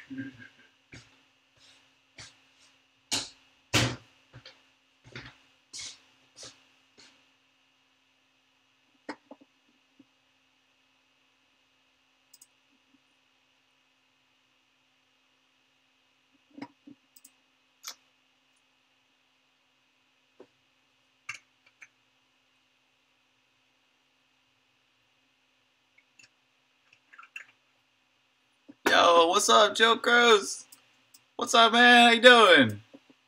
Yo, what's up, Joe Cruz? What's up, man? How you doing?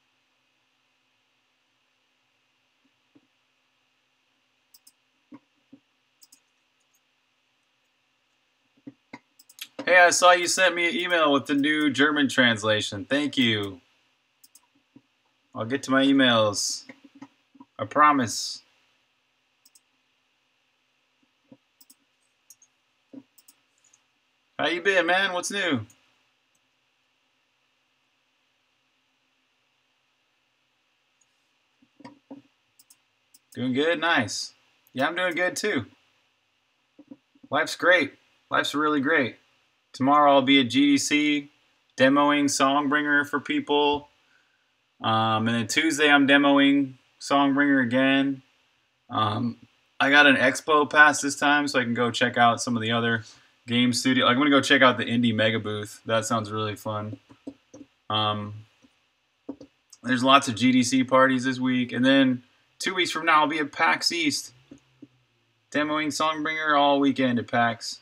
Hey, I saw you sent me an email with the new German translation. Thank you. I'll get to my emails. I promise. How you been, man? What's new? Doing good? Nice. Yeah, I'm doing good too. Life's great. Life's really great. Tomorrow I'll be at GDC demoing Songbringer for people. And then Tuesday I'm demoing Songbringer again. I got an expo pass this time so I can go check out some of the other game studio. I'm gonna go check out the Indie Mega booth. That sounds really fun. There's lots of GDC parties this week, and then 2 weeks from now I'll be at PAX East demoing Songbringer all weekend at PAX.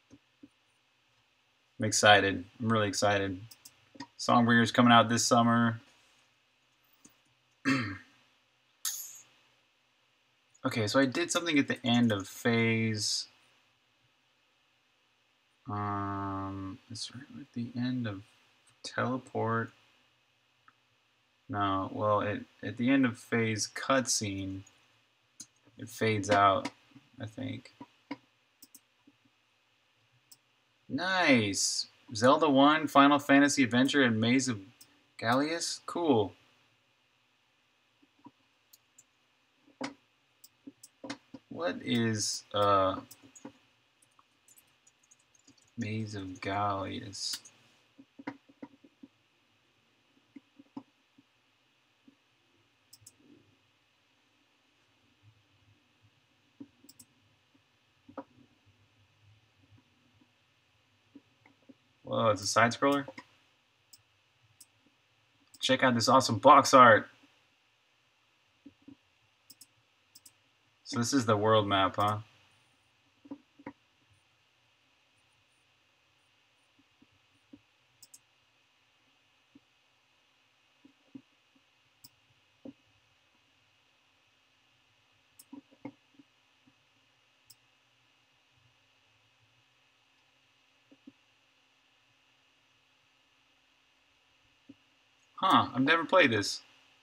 I'm excited. I'm really excited. Songbringer's coming out this summer. Okay, so I did something at the end of phase. It's right at the end of teleport. No, well, at the end of phase cutscene, it fades out, I think. Nice! Zelda 1, Final Fantasy Adventure, and Maze of Gallius? Cool. What is, Maze of Gallius? Whoa, it's a side scroller? Check out this awesome box art. So this is the world map, huh? Huh, I've never played this.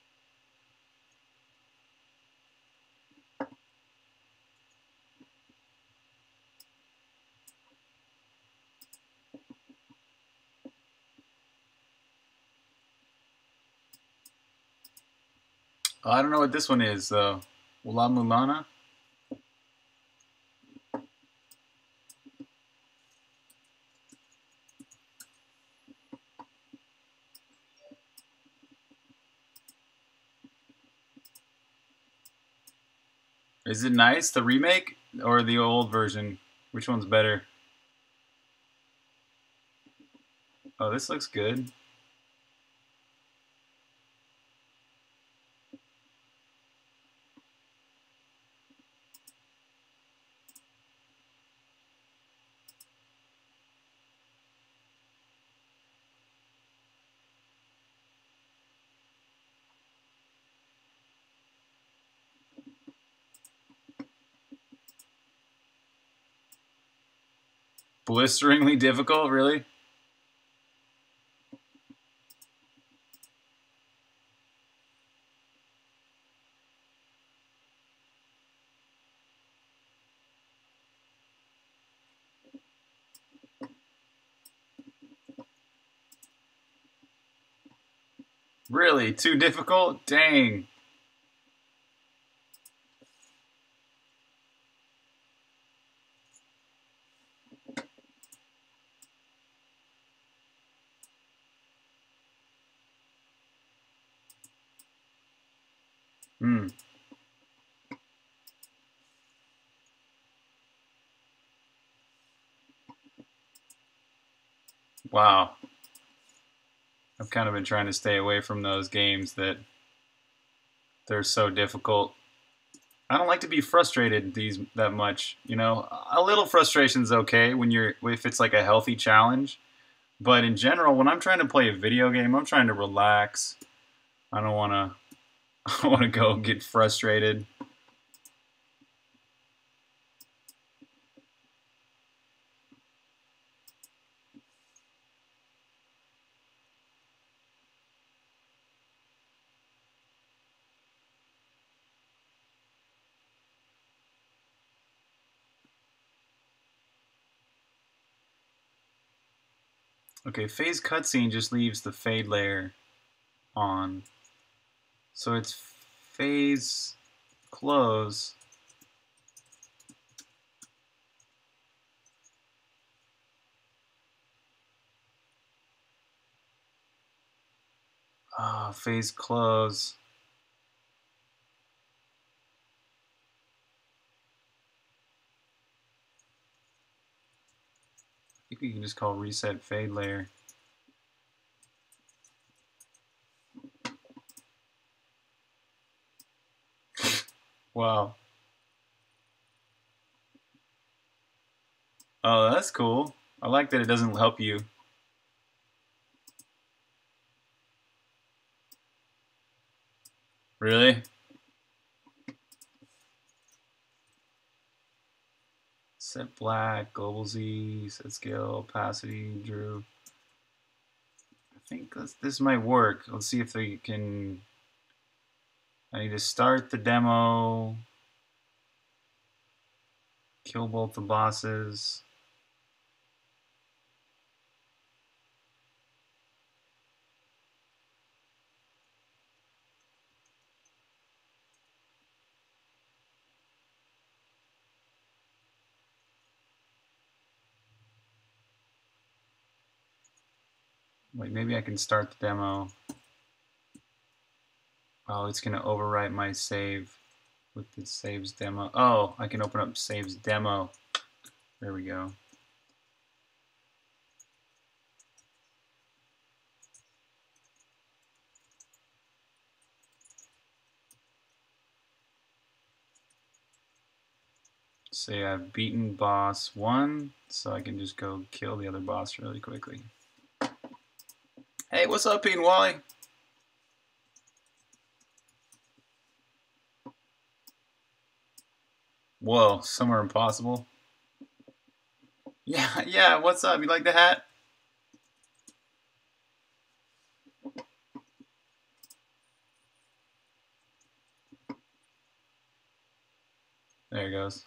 Oh, I don't know what this one is, though. La Mulana? Is it nice, the remake, or the old version? Which one's better? Oh, this looks good. Blisteringly difficult, really? Really? Too difficult? Dang. Hmm. Wow. I've kind of been trying to stay away from those games that they're so difficult. I don't like to be frustrated that much. You know, a little frustration's okay when if it's like a healthy challenge. But in general, when I'm trying to play a video game, I'm trying to relax. I don't want to. I want to go get frustrated. Okay, phase cutscene just leaves the fade layer on. So it's phase close. Ah, phase close. I think we can just call reset fade layer. Wow. Oh, that's cool. I like that it doesn't help you. Really? Set black, global Z, set scale, opacity, Drew. I think this might work. Let's see if we can. I need to start the demo, kill both the bosses. Wait, maybe I can start the demo. Oh, it's going to overwrite my save with the saves demo. Oh, I can open up saves demo. There we go. Say I've beaten boss 1, so I can just go kill the other boss really quickly. Hey, what's up, Pete and Wally? Whoa, somewhere impossible. Yeah, yeah, what's up? You like the hat? There it goes.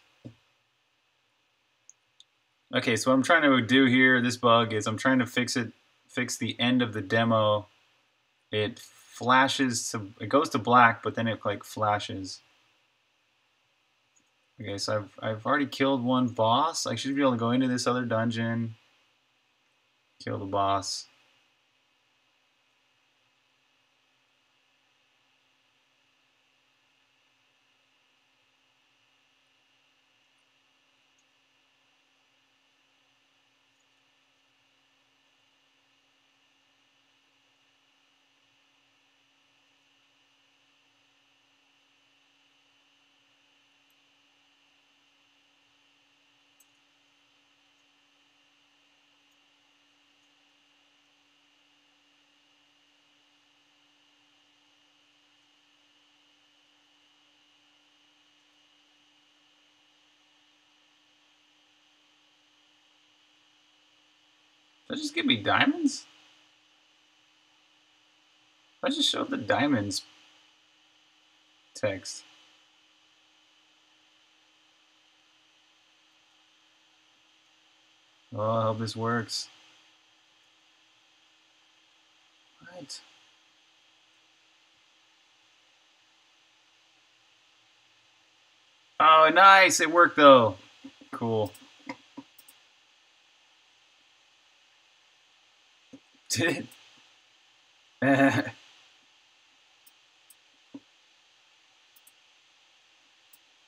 Okay, so what I'm trying to do here, this bug, is I'm trying to fix the end of the demo. It flashes, it goes to black, but then it like flashes. Okay, so I've already killed one boss. I should be able to go into this other dungeon, kill the boss. Did that just give me diamonds? I just showed the diamonds text. Oh, I hope this works. What? Oh, nice! It worked though. Cool. Did it?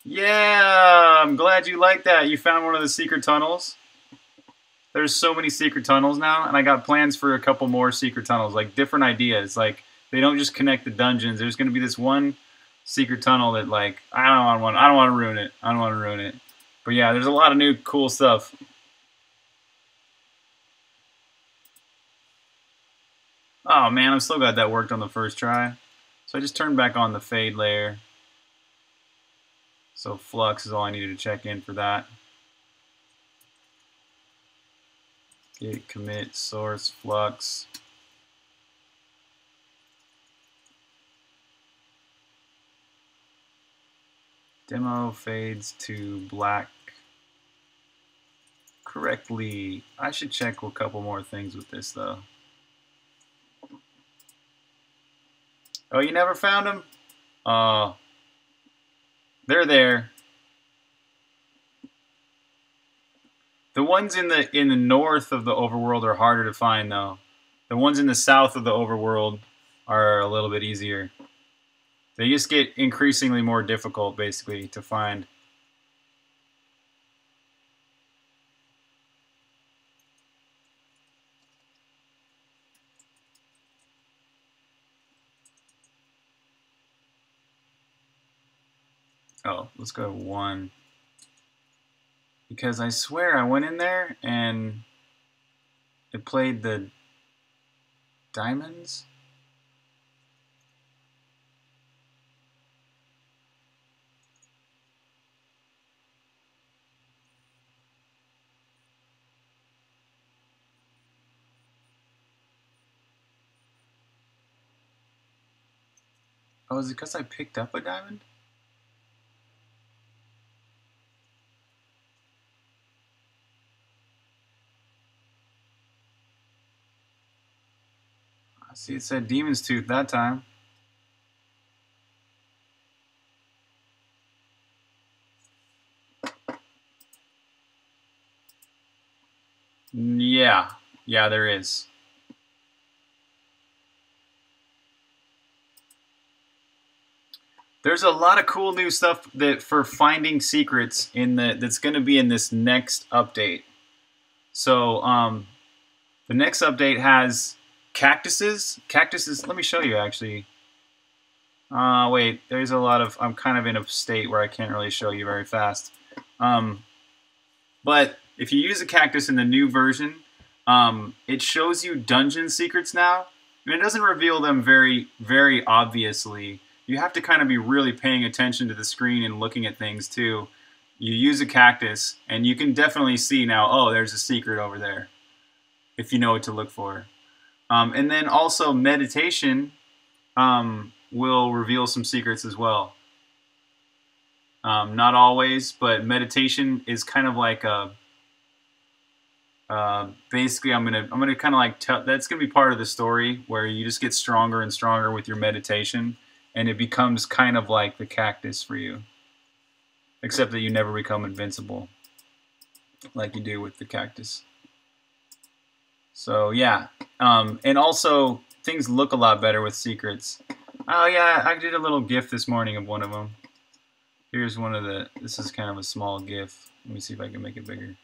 Yeah, I'm glad you like that. You found one of the secret tunnels. There's so many secret tunnels now, and I got plans for a couple more secret tunnels, like different ideas. Like they don't just connect the dungeons. There's going to be this one secret tunnel that, like, I don't want to ruin it. I don't want to ruin it. But yeah, there's a lot of new cool stuff. Oh man, I'm so glad that worked on the first try. So I just turned back on the fade layer. So flux is all I needed to check in for that. Git commit source flux. Demo fades to black correctly. I should check a couple more things with this though. Oh, you never found them? They're there. The ones in the north of the overworld are harder to find though. The ones in the south of the overworld are a little bit easier. They just get increasingly more difficult basically to find. Oh, let's go to 1. Because I swear I went in there and it played the diamonds. Oh, is it because I picked up a diamond? See, it said Demon's Tooth that time. Yeah, there is. There's a lot of cool new stuff that for finding secrets in that's going to be in this next update. So, the next update has cactuses. Cactuses. Let me show you actually. Wait, there's a lot of. I'm kind of in a state where I can't really show you very fast. But if you use a cactus in the new version, it shows you dungeon secrets now, and it doesn't reveal them very, very obviously. You have to kind of be really paying attention to the screen and looking at things too. You use a cactus, and you can definitely see now, oh, there's a secret over there, if you know what to look for. And then also meditation will reveal some secrets as well. Not always, but meditation is kind of like a basically I'm gonna kind of like that's gonna be part of the story where you just get stronger and stronger with your meditation, and it becomes kind of like the cactus for you, except that you never become invincible like you do with the cactus. So yeah, and also things look a lot better with secrets. Oh yeah, I did a little GIF this morning of one of them. Here's one of the. This is kind of a small GIF. Let me see if I can make it bigger.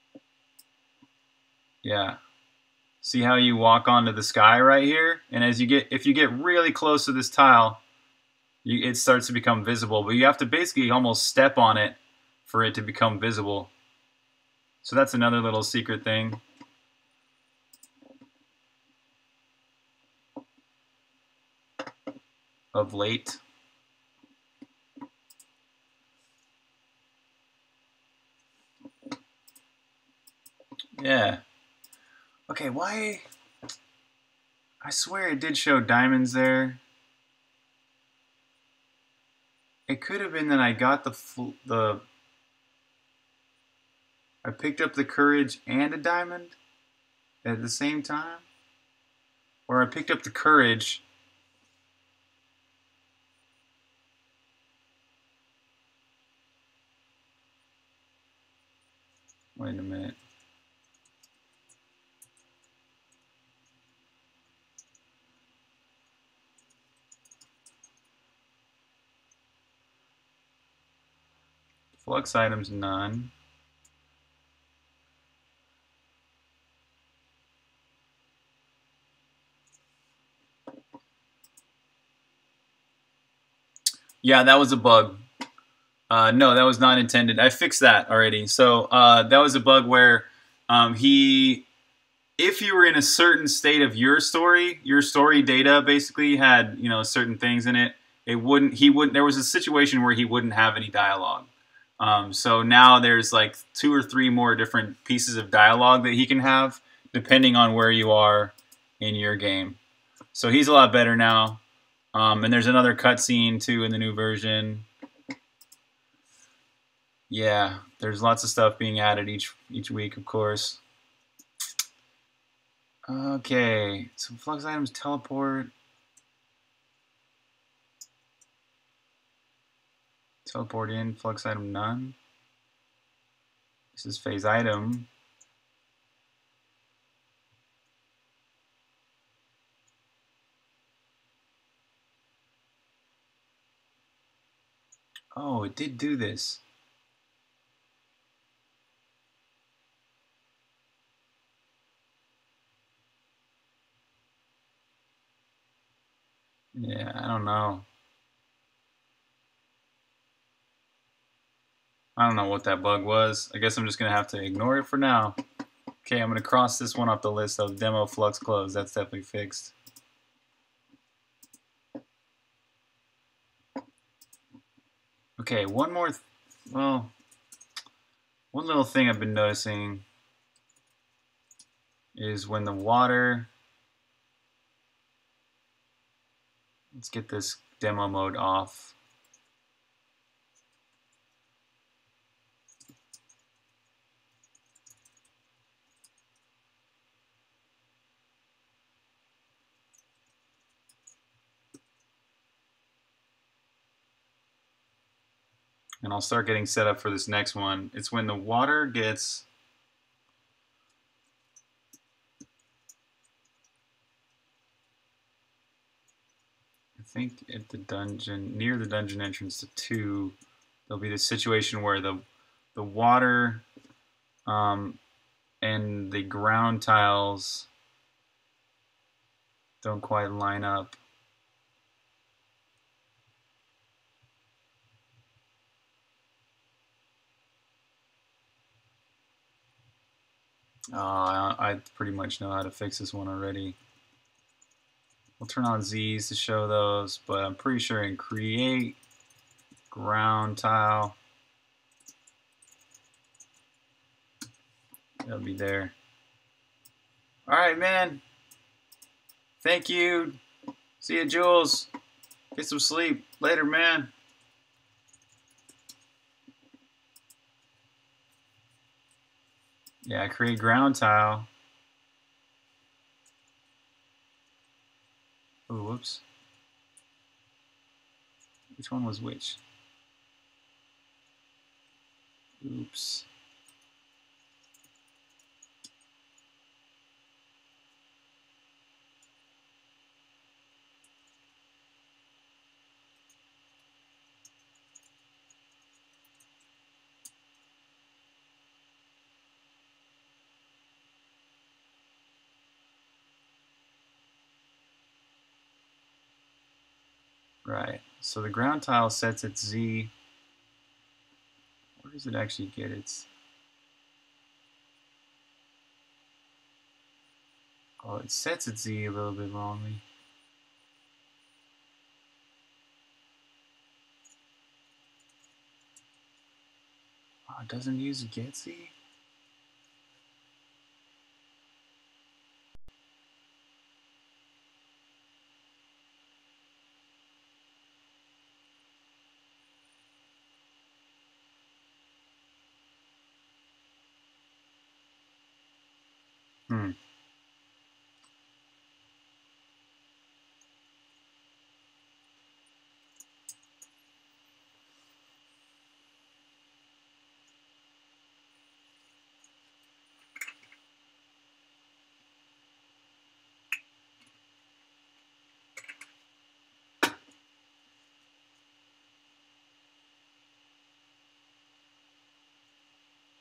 Yeah. See how you walk onto the sky right here? And as you get, if you get really close to this tile, it starts to become visible. But you have to basically almost step on it for it to become visible. So that's another little secret thing. Of late. Yeah. Okay, why? I swear it did show diamonds there. It could have been that I got I picked up the courage and a diamond at the same time. Or I picked up the courage. Wait a minute. Flux items, none. Yeah, that was a bug. No, that was not intended. I fixed that already. So that was a bug where he, if you were in a certain state of your story data basically had certain things in it. It wouldn't. He wouldn't. There was a situation where he wouldn't have any dialogue. So now there's like 2 or 3 more different pieces of dialogue that he can have depending on where you are in your game. So he's a lot better now. And there's another cutscene too in the new version. Yeah, there's lots of stuff being added each week, of course. Okay, so flux items teleport. Teleport in, flux item none. This is phase item. Oh, it did do this. Yeah, I don't know. I don't know what that bug was. I guess I'm just going to have to ignore it for now. Okay, I'm going to cross this one off the list of demo flux closed. That's definitely fixed. Okay, one more... well, one little thing I've been noticing is when the water... Let's get this demo mode off. And I'll start getting set up for this next one. It's when the water gets... I think at the dungeon, near the dungeon entrance to 2, there'll be this situation where the water and the ground tiles don't quite line up. I pretty much know how to fix this one already. We'll turn on Z's to show those, but I'm pretty sure in create ground tile, it'll be there. All right, man. Thank you. See you, Jules. Get some sleep. Later, man. Yeah, create ground tile. Oh, whoops. Which one was which? Oops. Right. So the ground tile sets its Z. Where does it actually get its? Oh, it sets its Z a little bit wrongly. Oh, it doesn't use get Z? Hmm.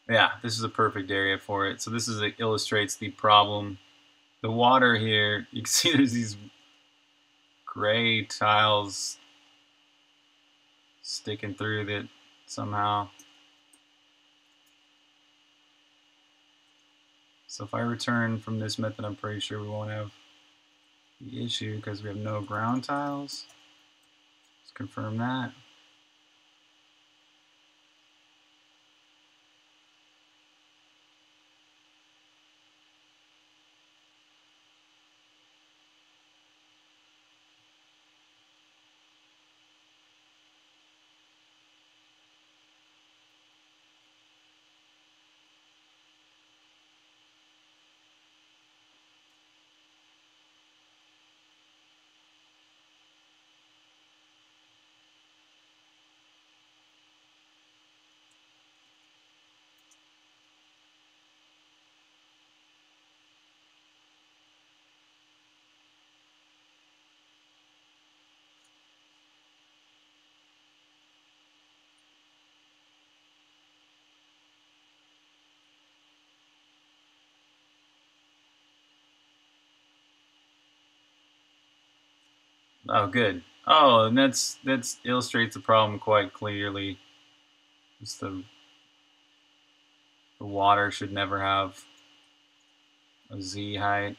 Yeah, this is a perfect area for it. So this is illustrates the problem. The water here, you can see there's these gray tiles sticking through that somehow. So if I return from this method, I'm pretty sure we won't have the issue because we have no ground tiles. Let's confirm that. Oh, good. Oh, and that's illustrates the problem quite clearly. It's the water should never have a Z height.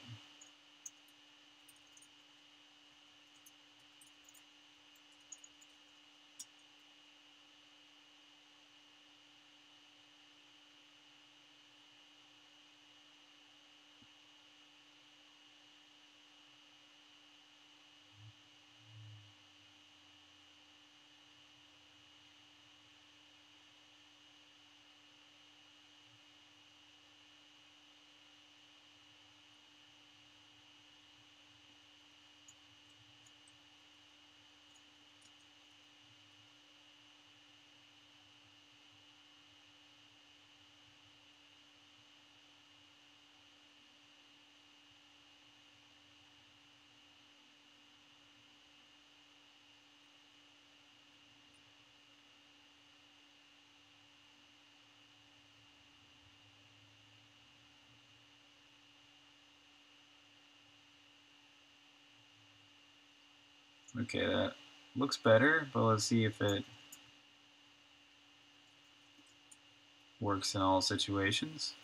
Okay, that looks better, but let's see if it works in all situations.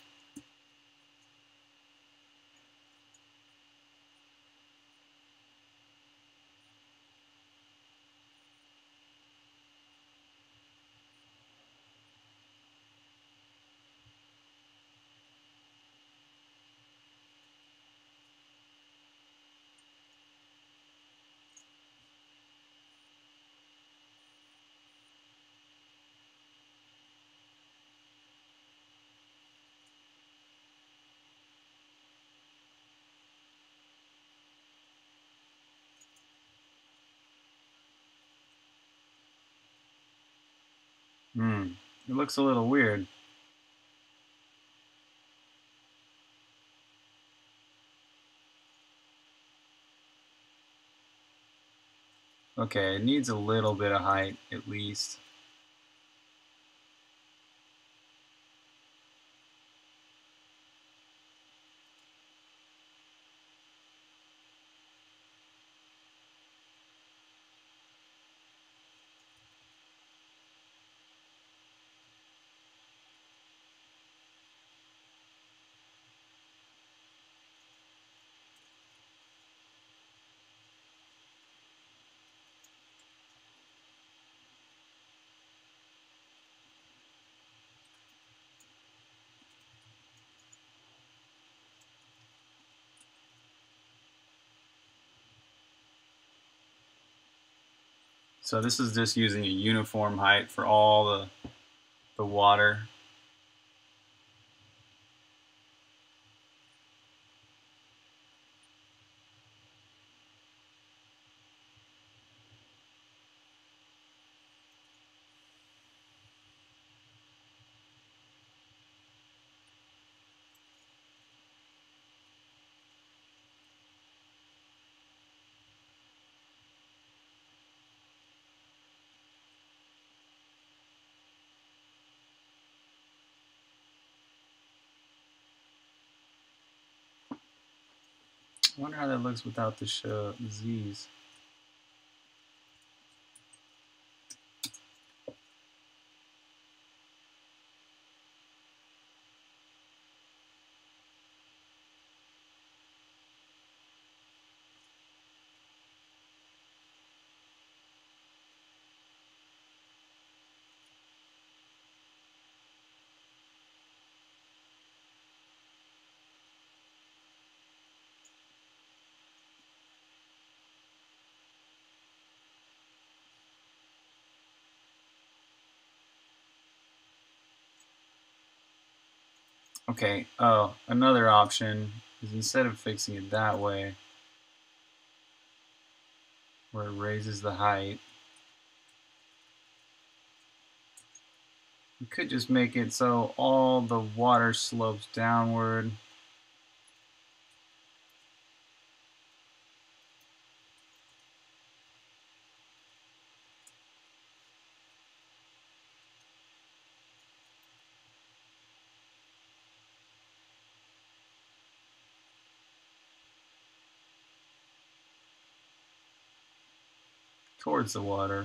Hmm, it looks a little weird. Okay, it needs a little bit of height at least. So this is just using a uniform height for all the water. wonder how that looks without the Z's. Okay, oh, another option is instead of fixing it that way, where it raises the height, you could just make it so all the water slopes downward. Towards the water.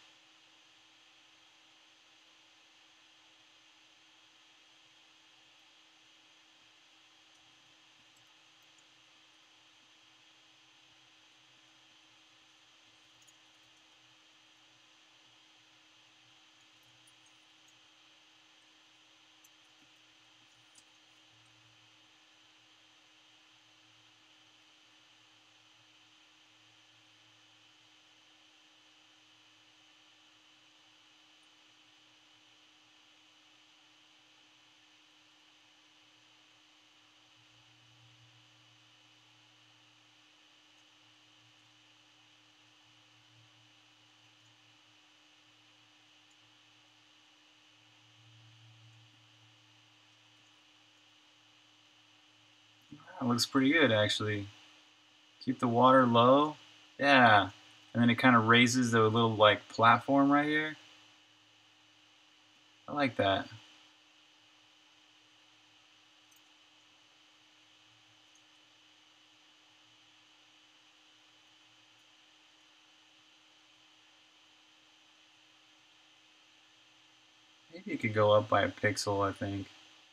That looks pretty good, actually. Keep the water low. Yeah. And then it kind of raises the little, like, platform right here. I like that. Maybe it could go up by a pixel, I think.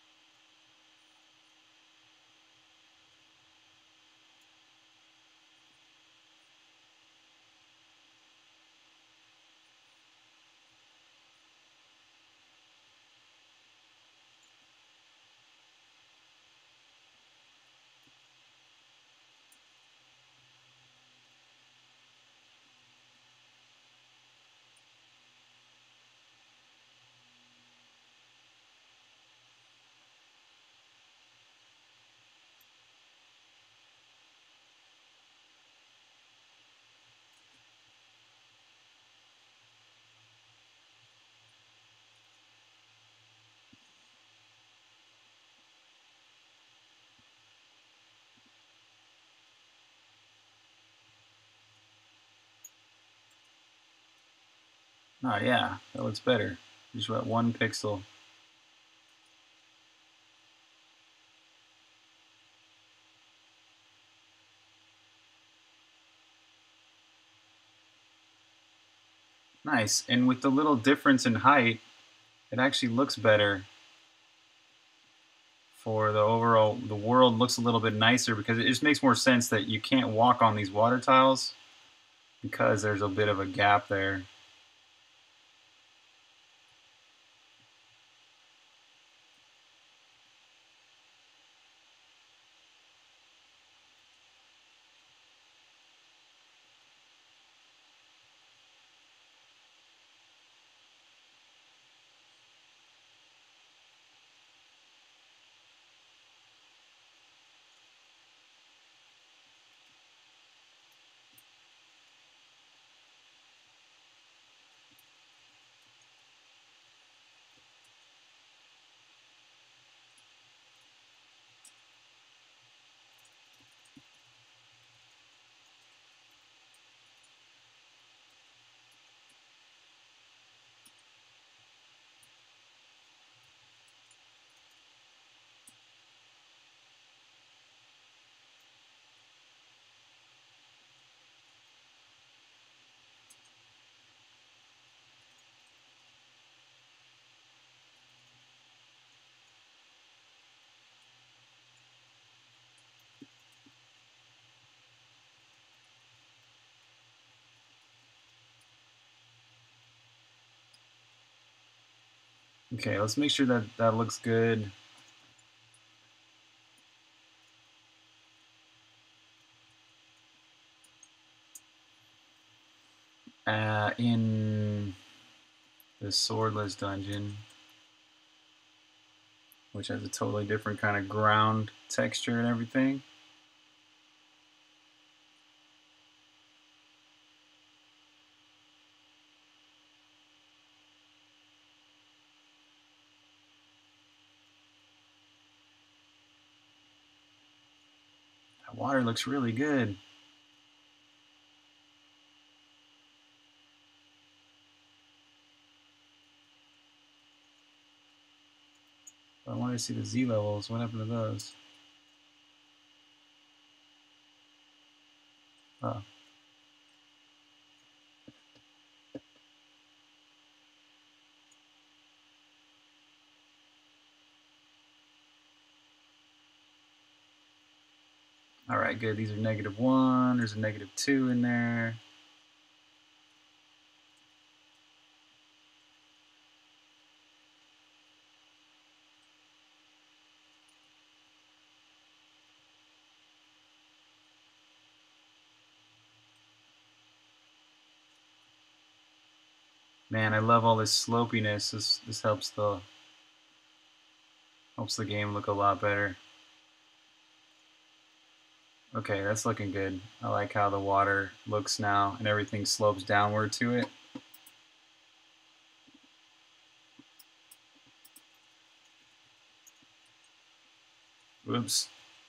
Oh, yeah. That looks better. Just about 1 pixel. Nice. And with the little difference in height, it actually looks better for the overall. The world looks a little bit nicer because it just makes more sense that you can't walk on these water tiles because there's a bit of a gap there. Okay, let's make sure that that looks good. In the swordless dungeon, which has a totally different kind of ground texture and everything. That water looks really good. I wanted to see the Z levels. What happened to those? Oh. All right, good. These are -1. There's a -2 in there. Man, I love all this slopiness. This helps the game look a lot better. Okay, that's looking good. I like how the water looks now and everything slopes downward to it. Oops.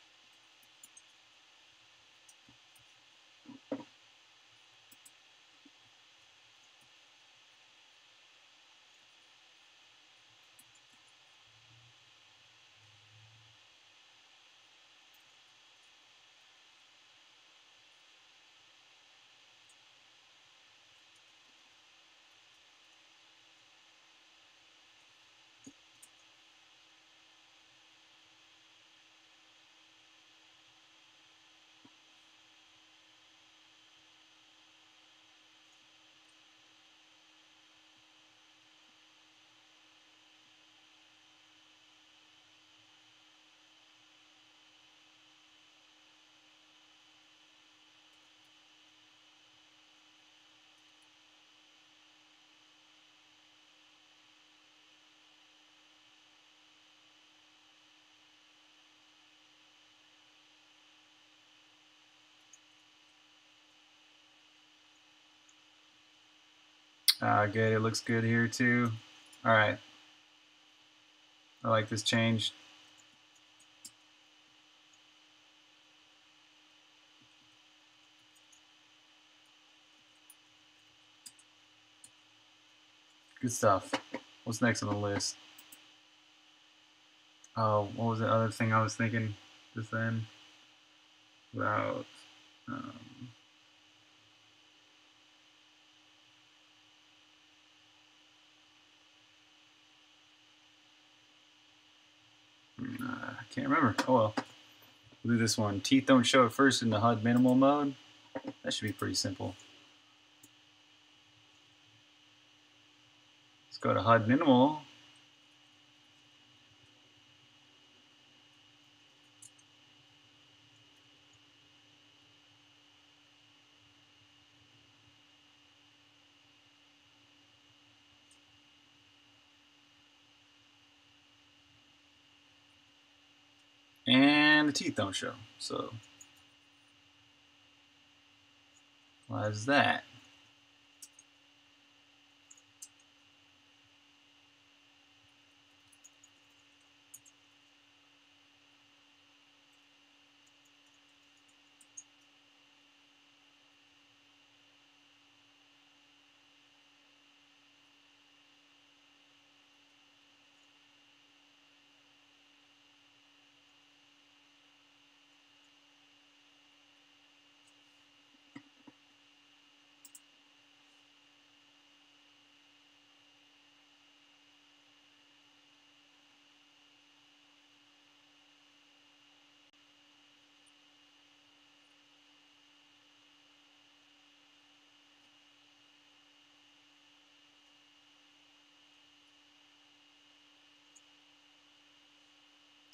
Good. It looks good here too. All right. I like this change. Good stuff. What's next on the list? Oh, what was the other thing I was thinking just then? About um, I can't remember. Oh well. We'll do this one. Teeth don't show at first in the HUD minimal mode. That should be pretty simple. Let's go to HUD minimal. And the teeth don't show. So why is that?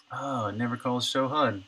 Oh, it never calls show HUD.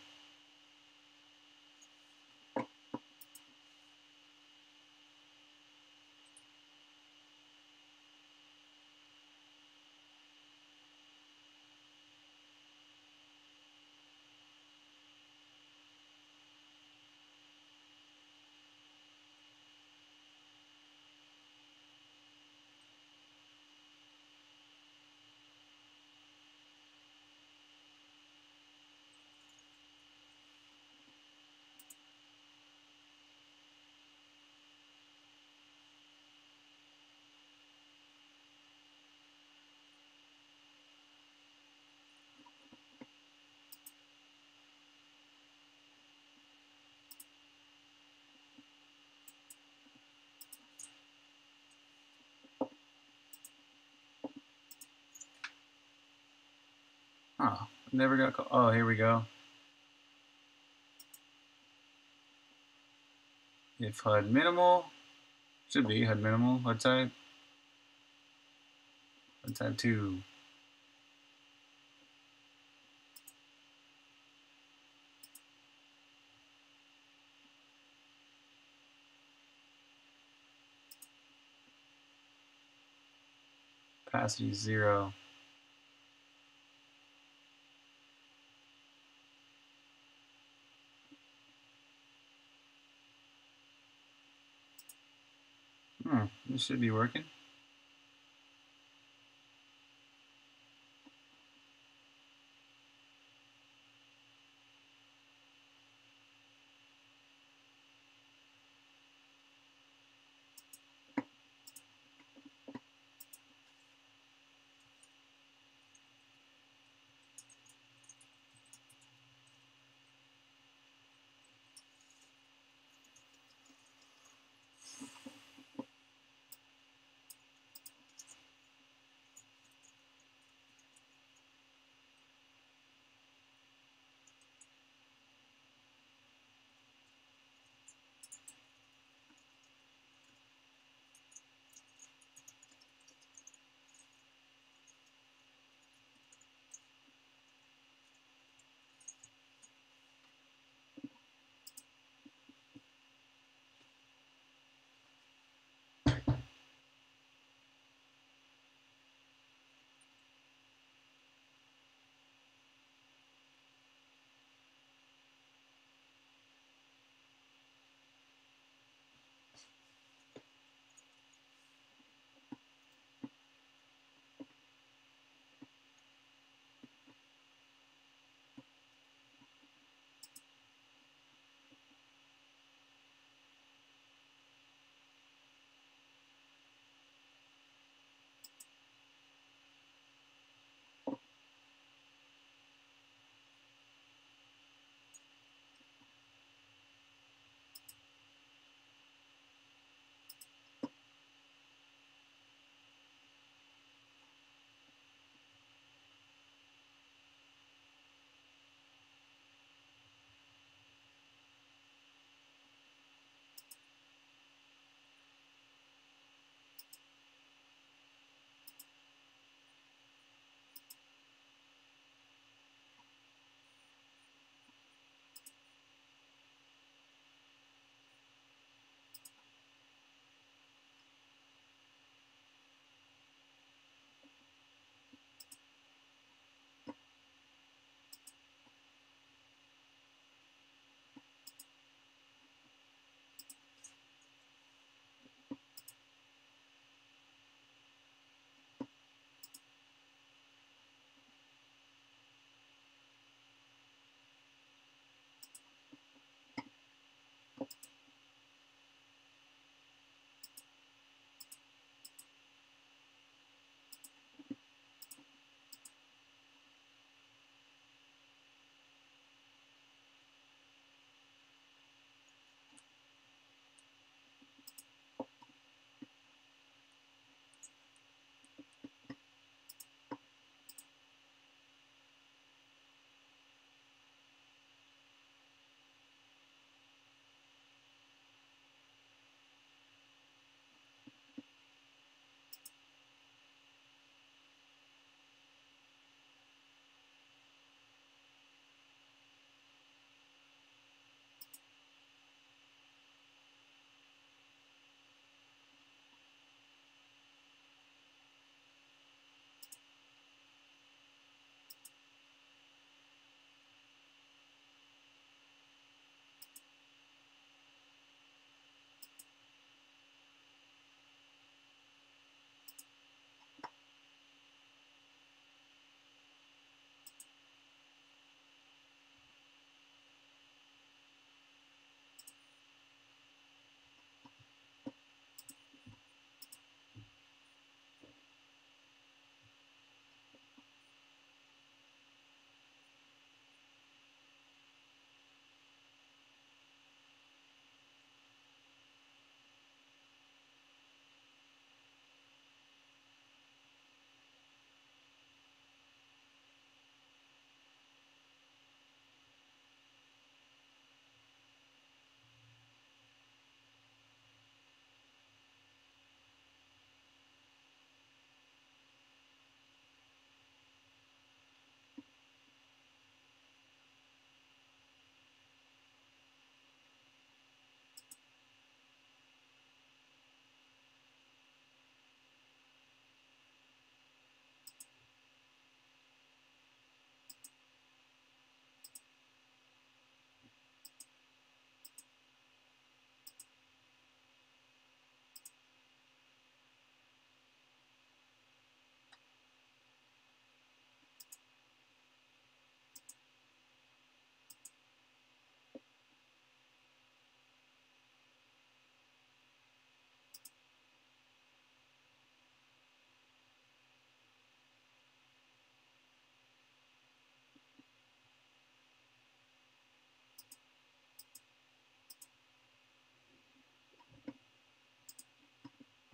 Oh, never got called. Oh, here we go. If HUD minimal, should be HUD minimal, HUD type. HUD type 2. Opacity 0. This should be working.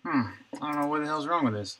I don't know what the hell's wrong with this.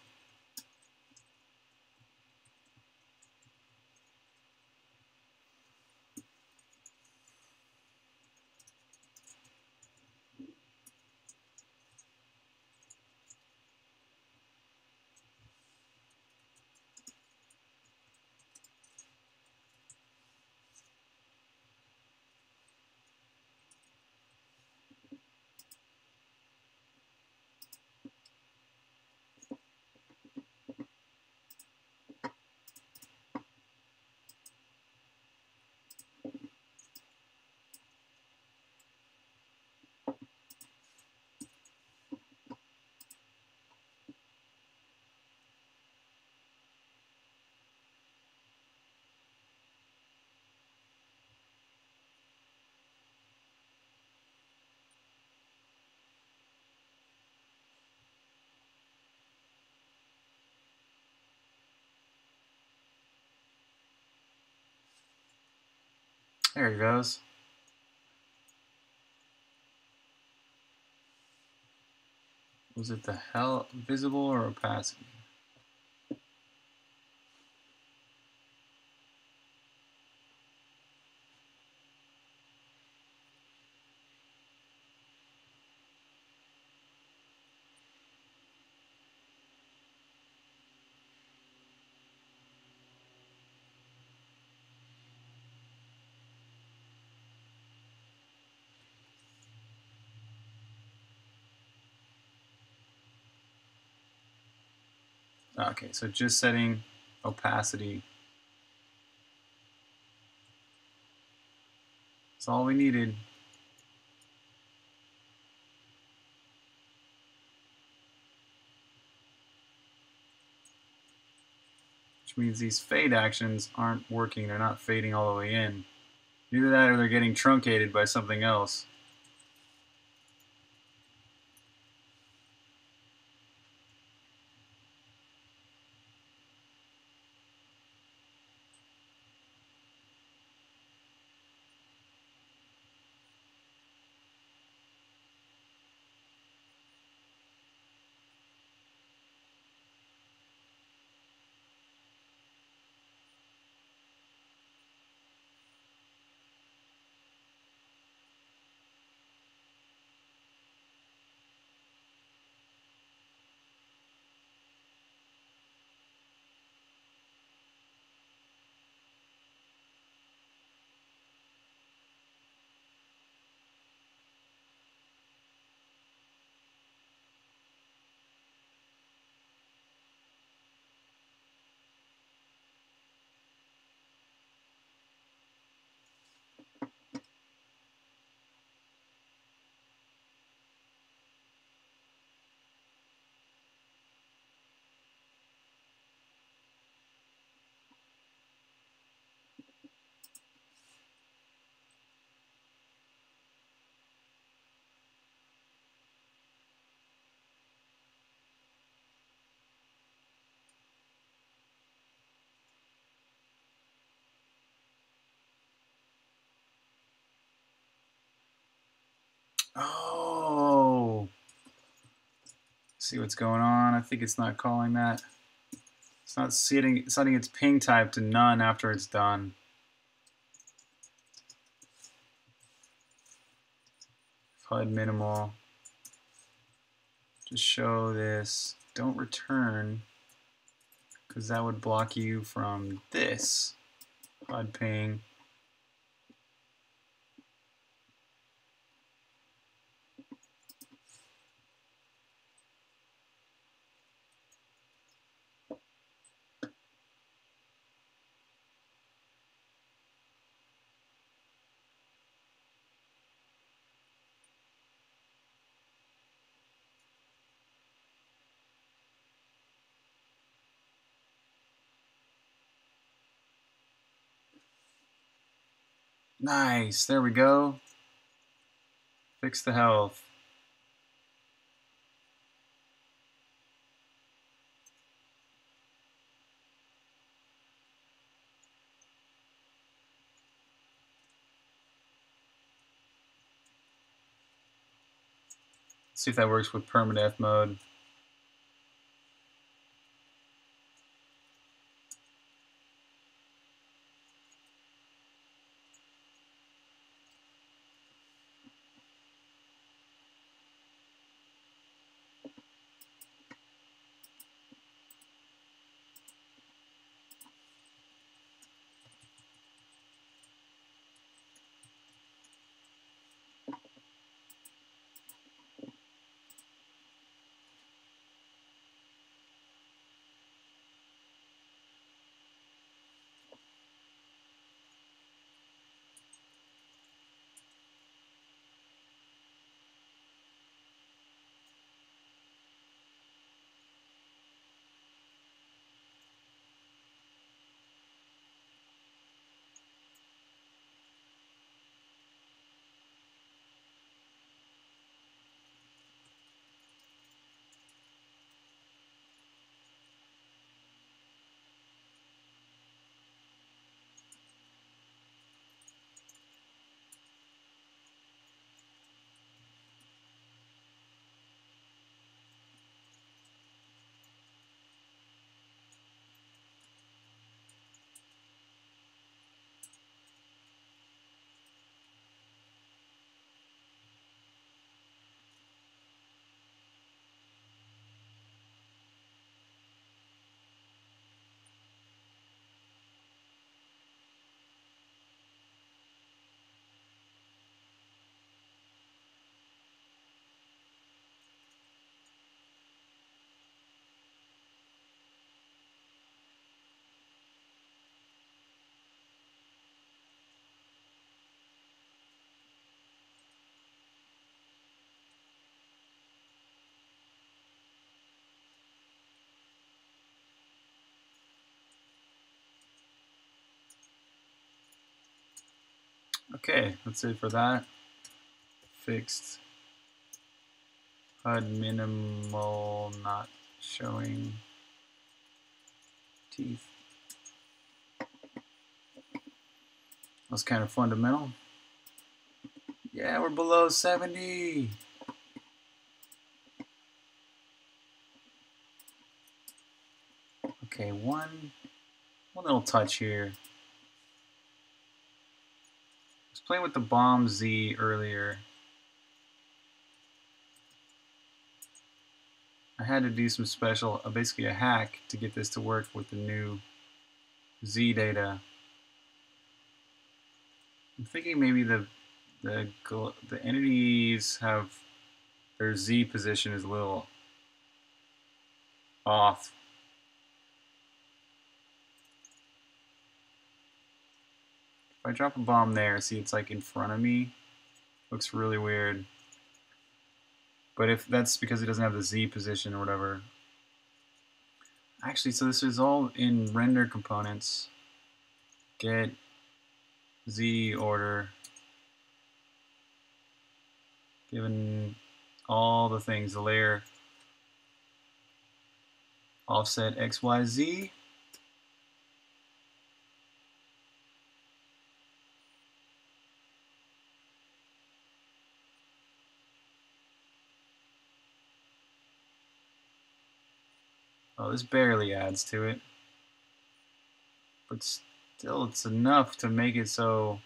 There he goes. Was it the hell visible or opacity? Okay, so just setting opacity. That's all we needed. Which means these fade actions aren't working. They're not fading all the way in. Either that or they're getting truncated by something else. Oh, see what's going on. I think it's not calling that. It's not setting its ping type to none after it's done. HUD minimal. Just show this. Don't return, because that would block you from this HUD ping. Nice, there we go. Fix the health. See if that works with permadeath mode. Okay, that's it for that. Fixed. HUD minimal, not showing teeth. That's kind of fundamental. Yeah, we're below 70. Okay, one little touch here. I was playing with the bomb Z earlier. I had to do some special, basically a hack to get this to work with the new Z data. I'm thinking maybe the entities have their Z position is a little off. If I drop a bomb there, see it's like in front of me. Looks really weird. But if that's because it doesn't have the Z position or whatever. Actually, so this is all in render components. Get Z order. Given all the things, the layer offset XYZ. Oh, this barely adds to it. But still, it's enough to make it so.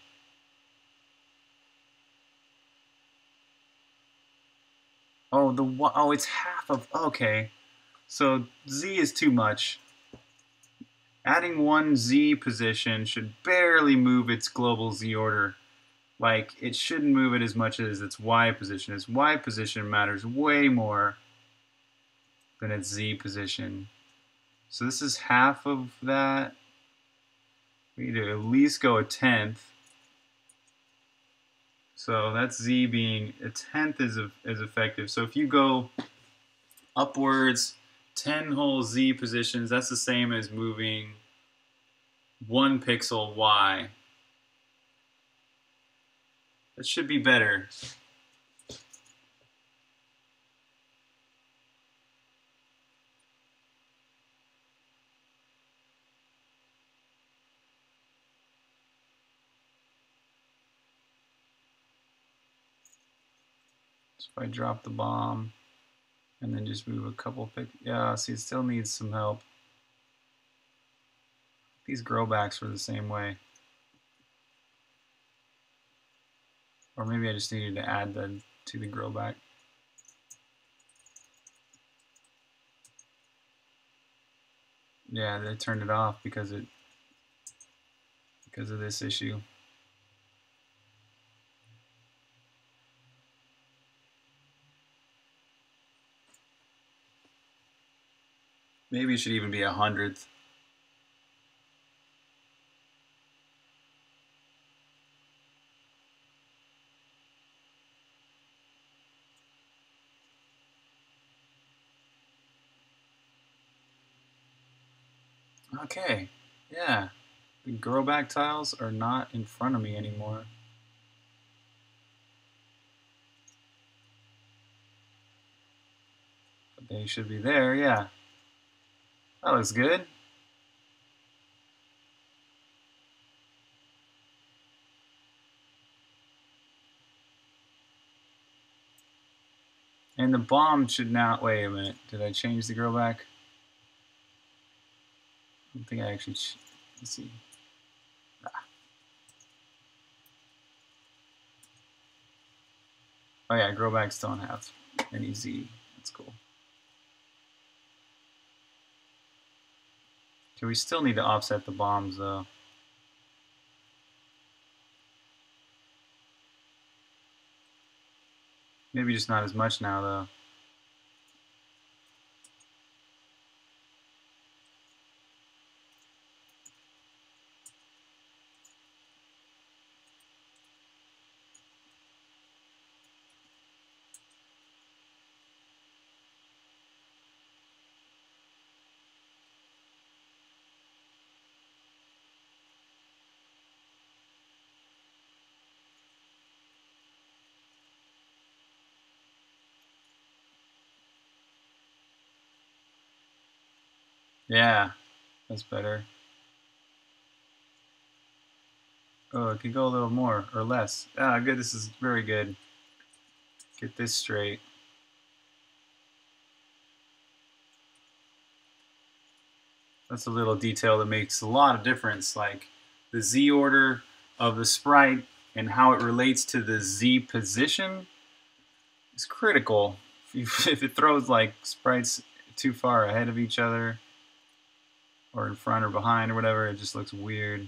Oh, it's half of. Okay. So Z is too much. Adding one Z position should barely move its global Z order. Like, it shouldn't move it as much as its Y position. Its Y position matters way more than its Z position. So this is half of that. We need to at least go a tenth. So that's Z being a tenth is effective. So if you go upwards 10 whole Z positions, that's the same as moving 1 pixel Y. That should be better. So if I drop the bomb and then just move a couple pixels, yeah, see, it still needs some help. These growbacks were the same way. Or maybe I just needed to add to the growback. Yeah, they turned it off because of this issue. Maybe it should even be 100th. Okay, yeah. The growback tiles are not in front of me anymore. But they should be there, yeah. That looks good. And the bomb should now, wait a minute, did I change the growback? I don't think I actually, let's see. Oh yeah, growbacks don't have any Z, that's cool. Okay, we still need to offset the bombs though. Maybe just not as much now though. Yeah, that's better. Oh, it could go a little more or less. Ah, good. This is very good. Get this straight. That's a little detail that makes a lot of difference. Like the Z order of the sprite and how it relates to the Z position is critical. If it throws like sprites too far ahead of each other or in front or behind or whatever, it just looks weird.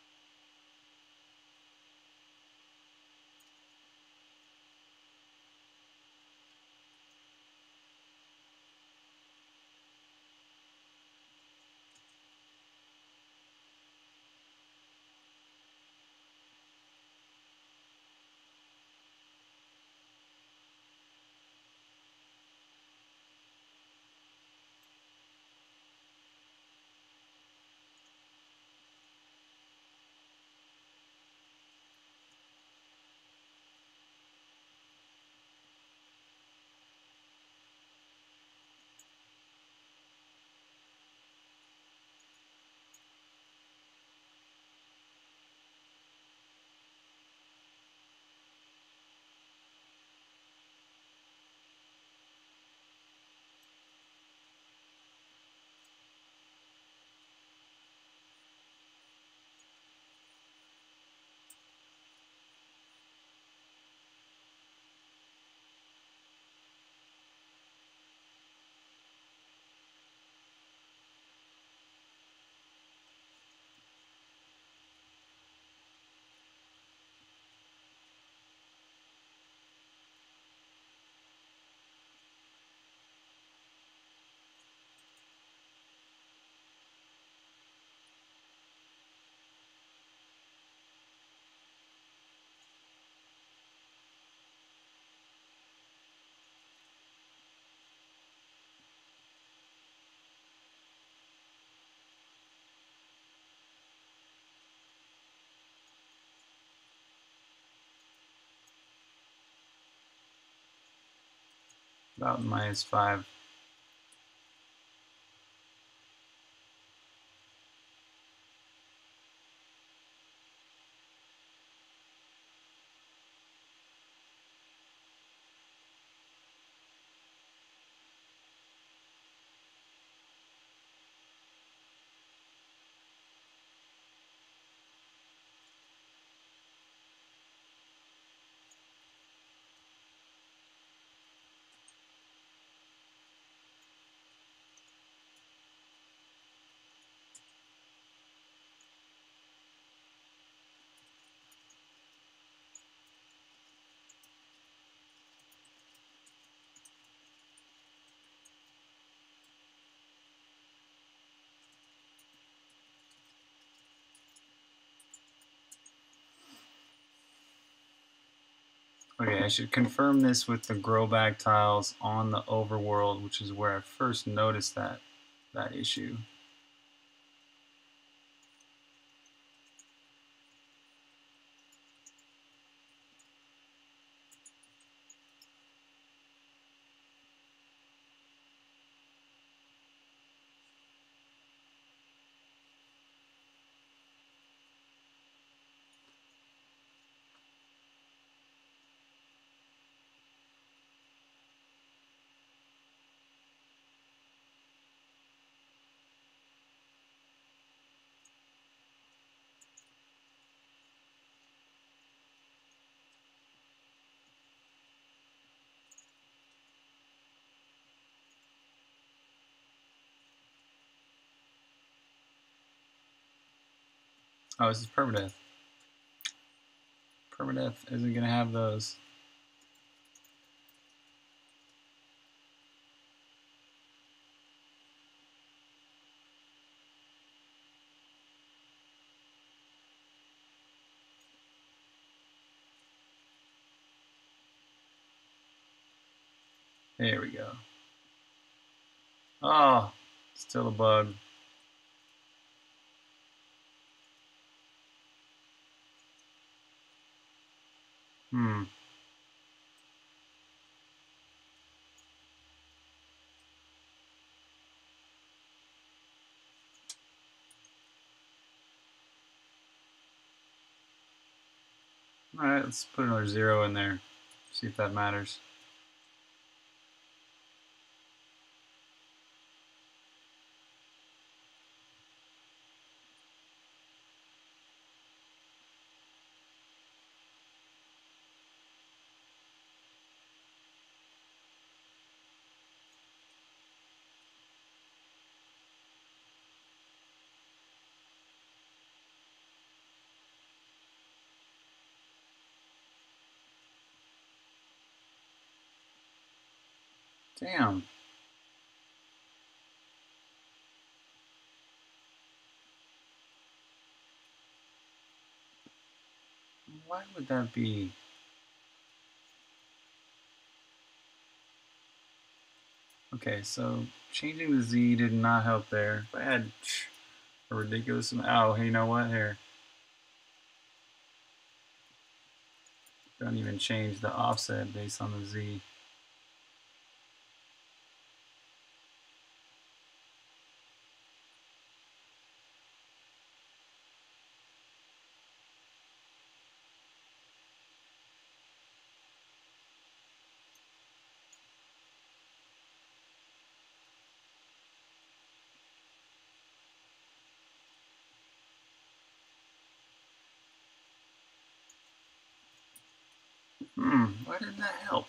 About -5. Okay, I should confirm this with the grow bag tiles on the overworld, which is where I first noticed that issue. Oh, this is permadeath. Permadeath isn't going to have those. There we go. Oh, still a bug. Hmm. Alright, let's put another 0 in there. See if that matters. Damn. Why would that be? Okay, so changing the Z did not help there. If I had a ridiculous amount. Oh, hey, you know what? Here. Don't even change the offset based on the Z. Why did that help?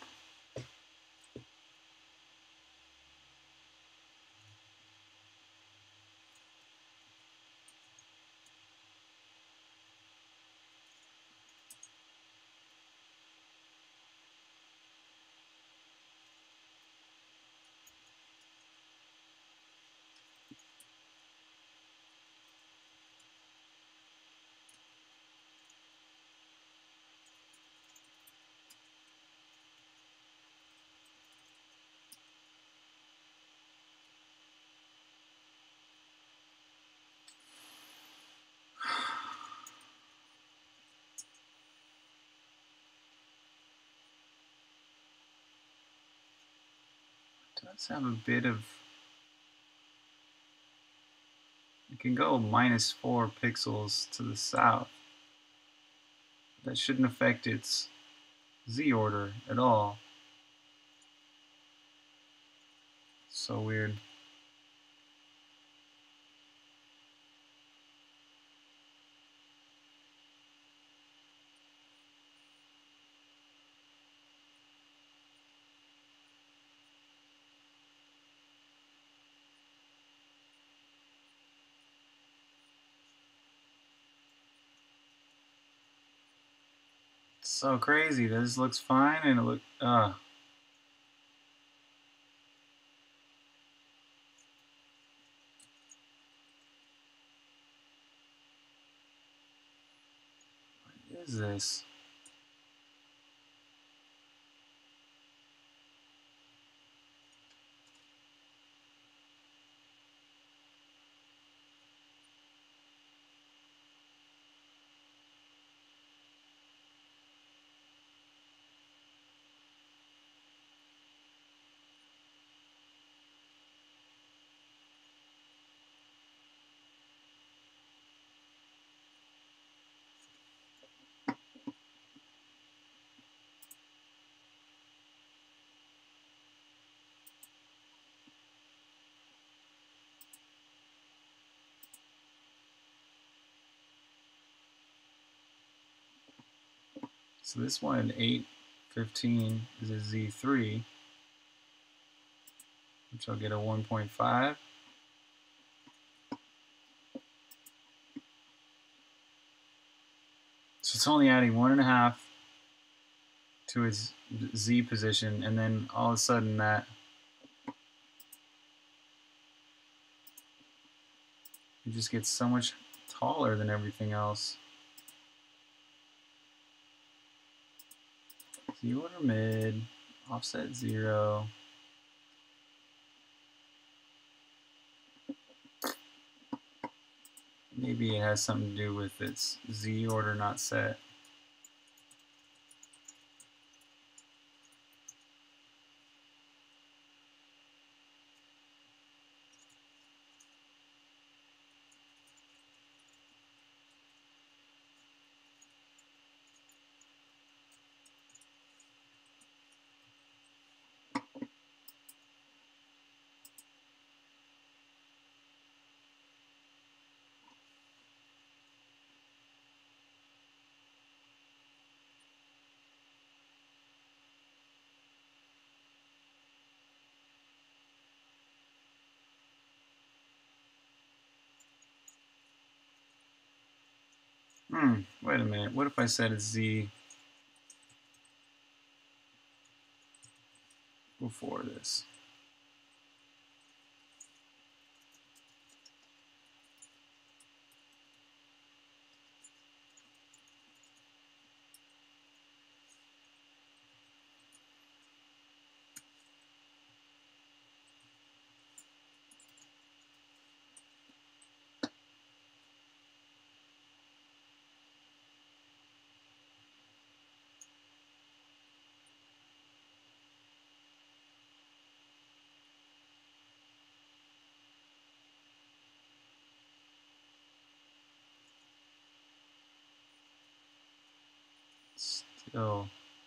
It does have a bit of. It can go -4 pixels to the south. That shouldn't affect its Z order at all. So weird. It's so crazy. This looks fine and it look What is this? So this one at 815 is a Z3, which I'll get a 1.5. So it's only adding 1.5 to its Z position, and then all of a sudden that it just gets so much taller than everything else. Z order mid, offset 0. Maybe it has something to do with its Z order not set. Wait a minute. What if I said it's Z before this? Still.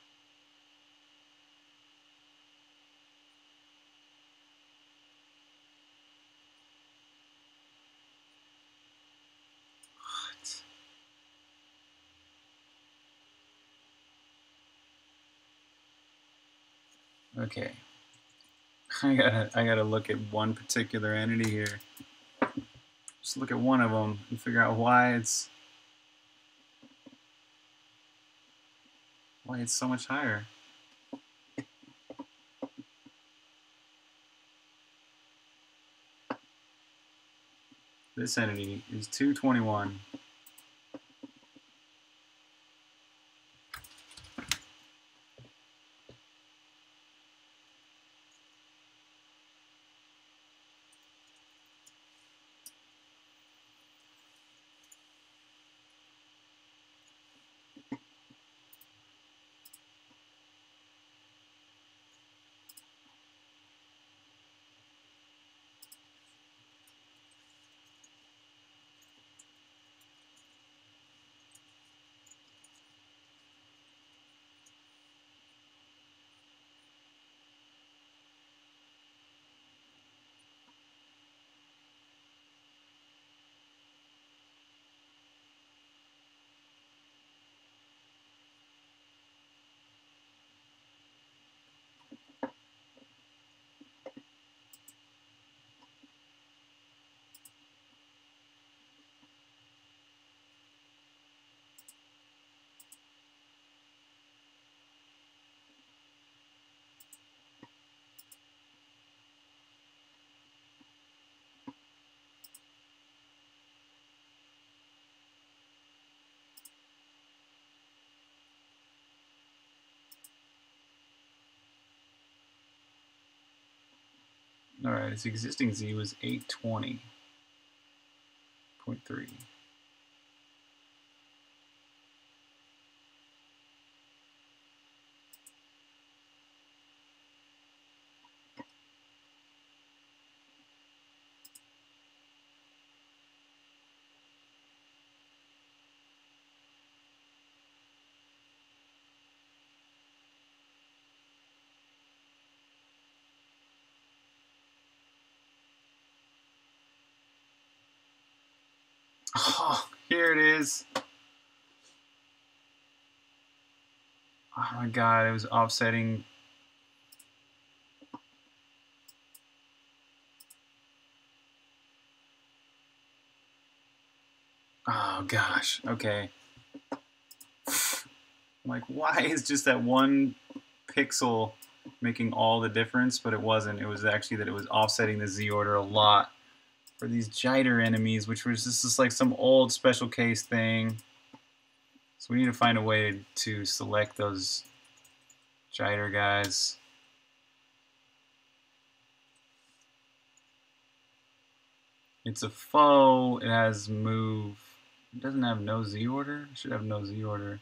What? Okay. I gotta look at one particular entity here. Just look at one of them and figure out why it's so much higher. This entity is 221. Alright, its existing Z was 820.3. Oh, here it is. Oh my god, it was offsetting. Oh gosh, okay. Like, why is just that one pixel making all the difference? But it wasn't. It was actually that it was offsetting the Z order a lot for these jiter enemies, which was just like some old special case thing. So we need to find a way to select those jiter guys. It's a foe. It has move. It doesn't have no Z order. It should have no Z order.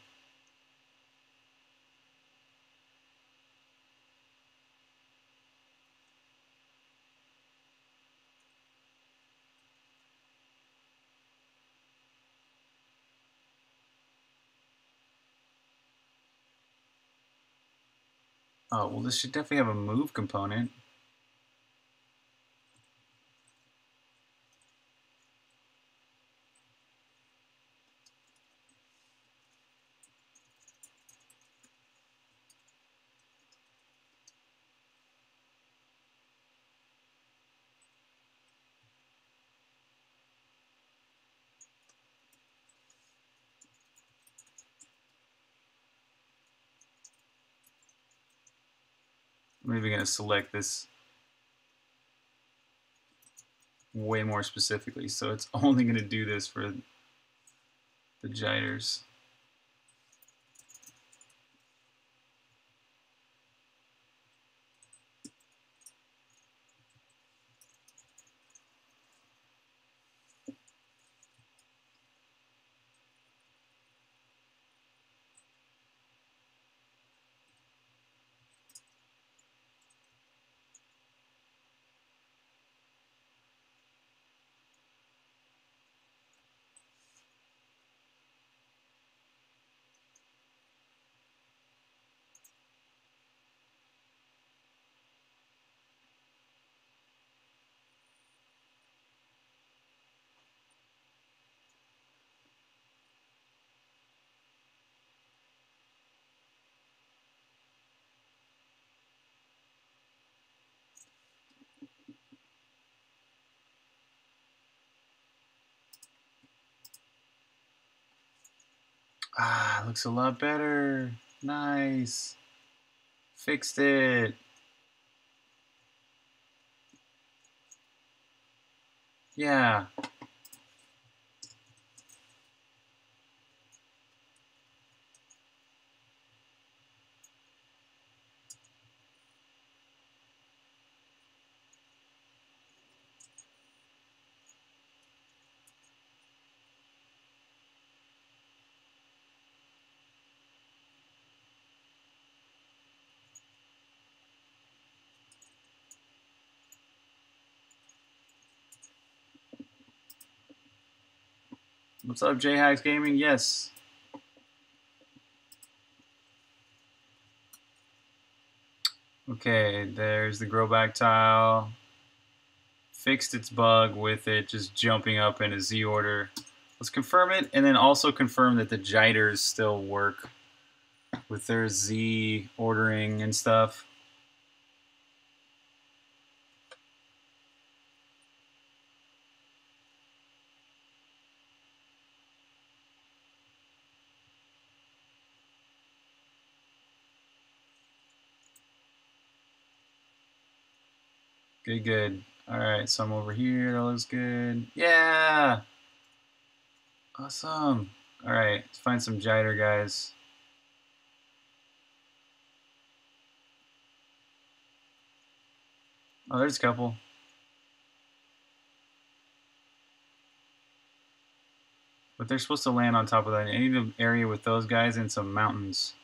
Oh, well, this should definitely have a move component. I'm even going to select this way more specifically, so it's only going to do this for the gyres. Ah, looks a lot better. Nice. Fixed it. Yeah. What's up, J-Hacks Gaming? Yes. Okay, there's the grow back tile. Fixed its bug with it just jumping up in a Z order. Let's confirm it, and then also confirm that the gyres still work with their Z ordering and stuff. Good, good. Alright, so I'm over here. That looks good. Yeah! Awesome. Alright, let's find some gyre guys. Oh, there's a couple. But they're supposed to land on top of that. I need an area with those guys and some mountains.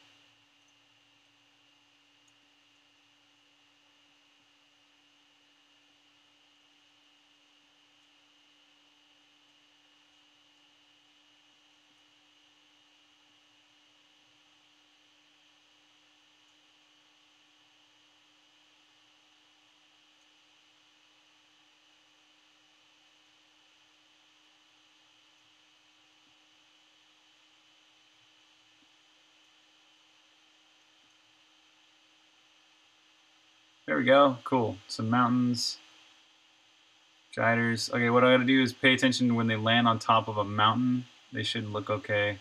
There we go. Cool. Some mountains. Gyres. Okay, what I gotta do is pay attention when they land on top of a mountain. They should look okay.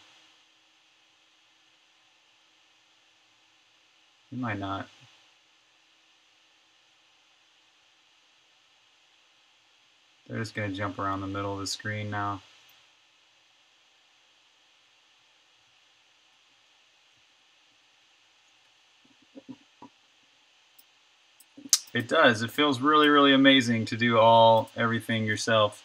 They might not. They're just gonna jump around the middle of the screen now. It does. It feels really, really amazing to do everything yourself.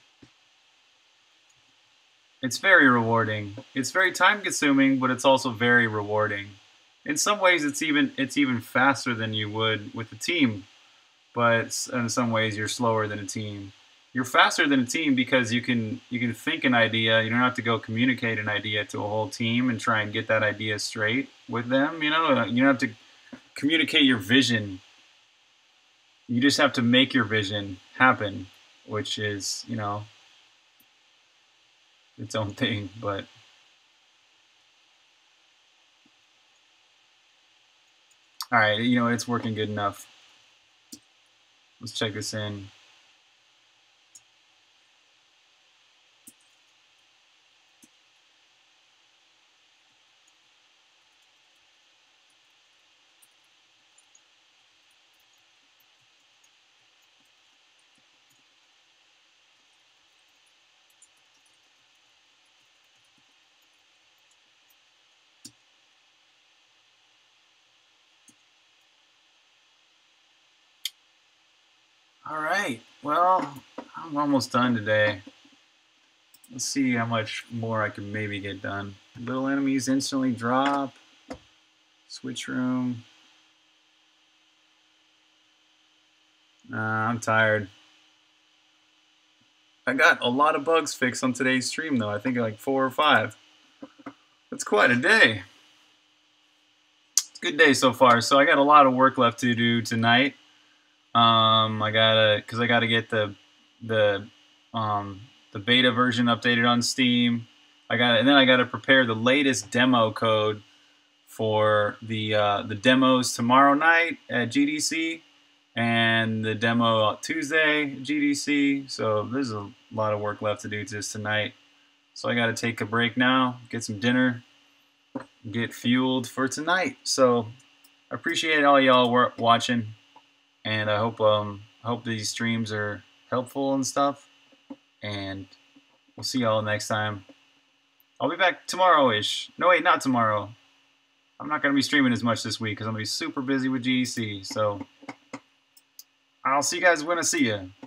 It's very rewarding. It's very time consuming, but it's also very rewarding. In some ways it's even faster than you would with a team, but in some ways you're slower than a team. You're faster than a team because you can think an idea. You don't have to go communicate an idea to a whole team and try and get that idea straight with them, you know? You don't have to communicate your vision. You just have to make your vision happen, which is, you know, its own thing, but all right, you know, it's working good enough. Let's check this in. Alright, well, I'm almost done today. Let's see how much more I can maybe get done. Little enemies instantly drop. Switch room. I'm tired. I got a lot of bugs fixed on today's stream, though. I think like 4 or 5. That's quite a day. It's a good day so far. So I got a lot of work left to do tonight. I gotta get the beta version updated on Steam. And then I gotta prepare the latest demo code for the demos tomorrow night at GDC and the demo Tuesday at GDC. So there's a lot of work left to do just tonight. So I gotta take a break now, get some dinner, get fueled for tonight. So I appreciate all y'all watching, and I hope these streams are helpful and stuff. And we'll see y'all next time. I'll be back tomorrow-ish. No, wait, not tomorrow. I'm not going to be streaming as much this week because I'm going to be super busy with GDC. So I'll see you guys when I see you.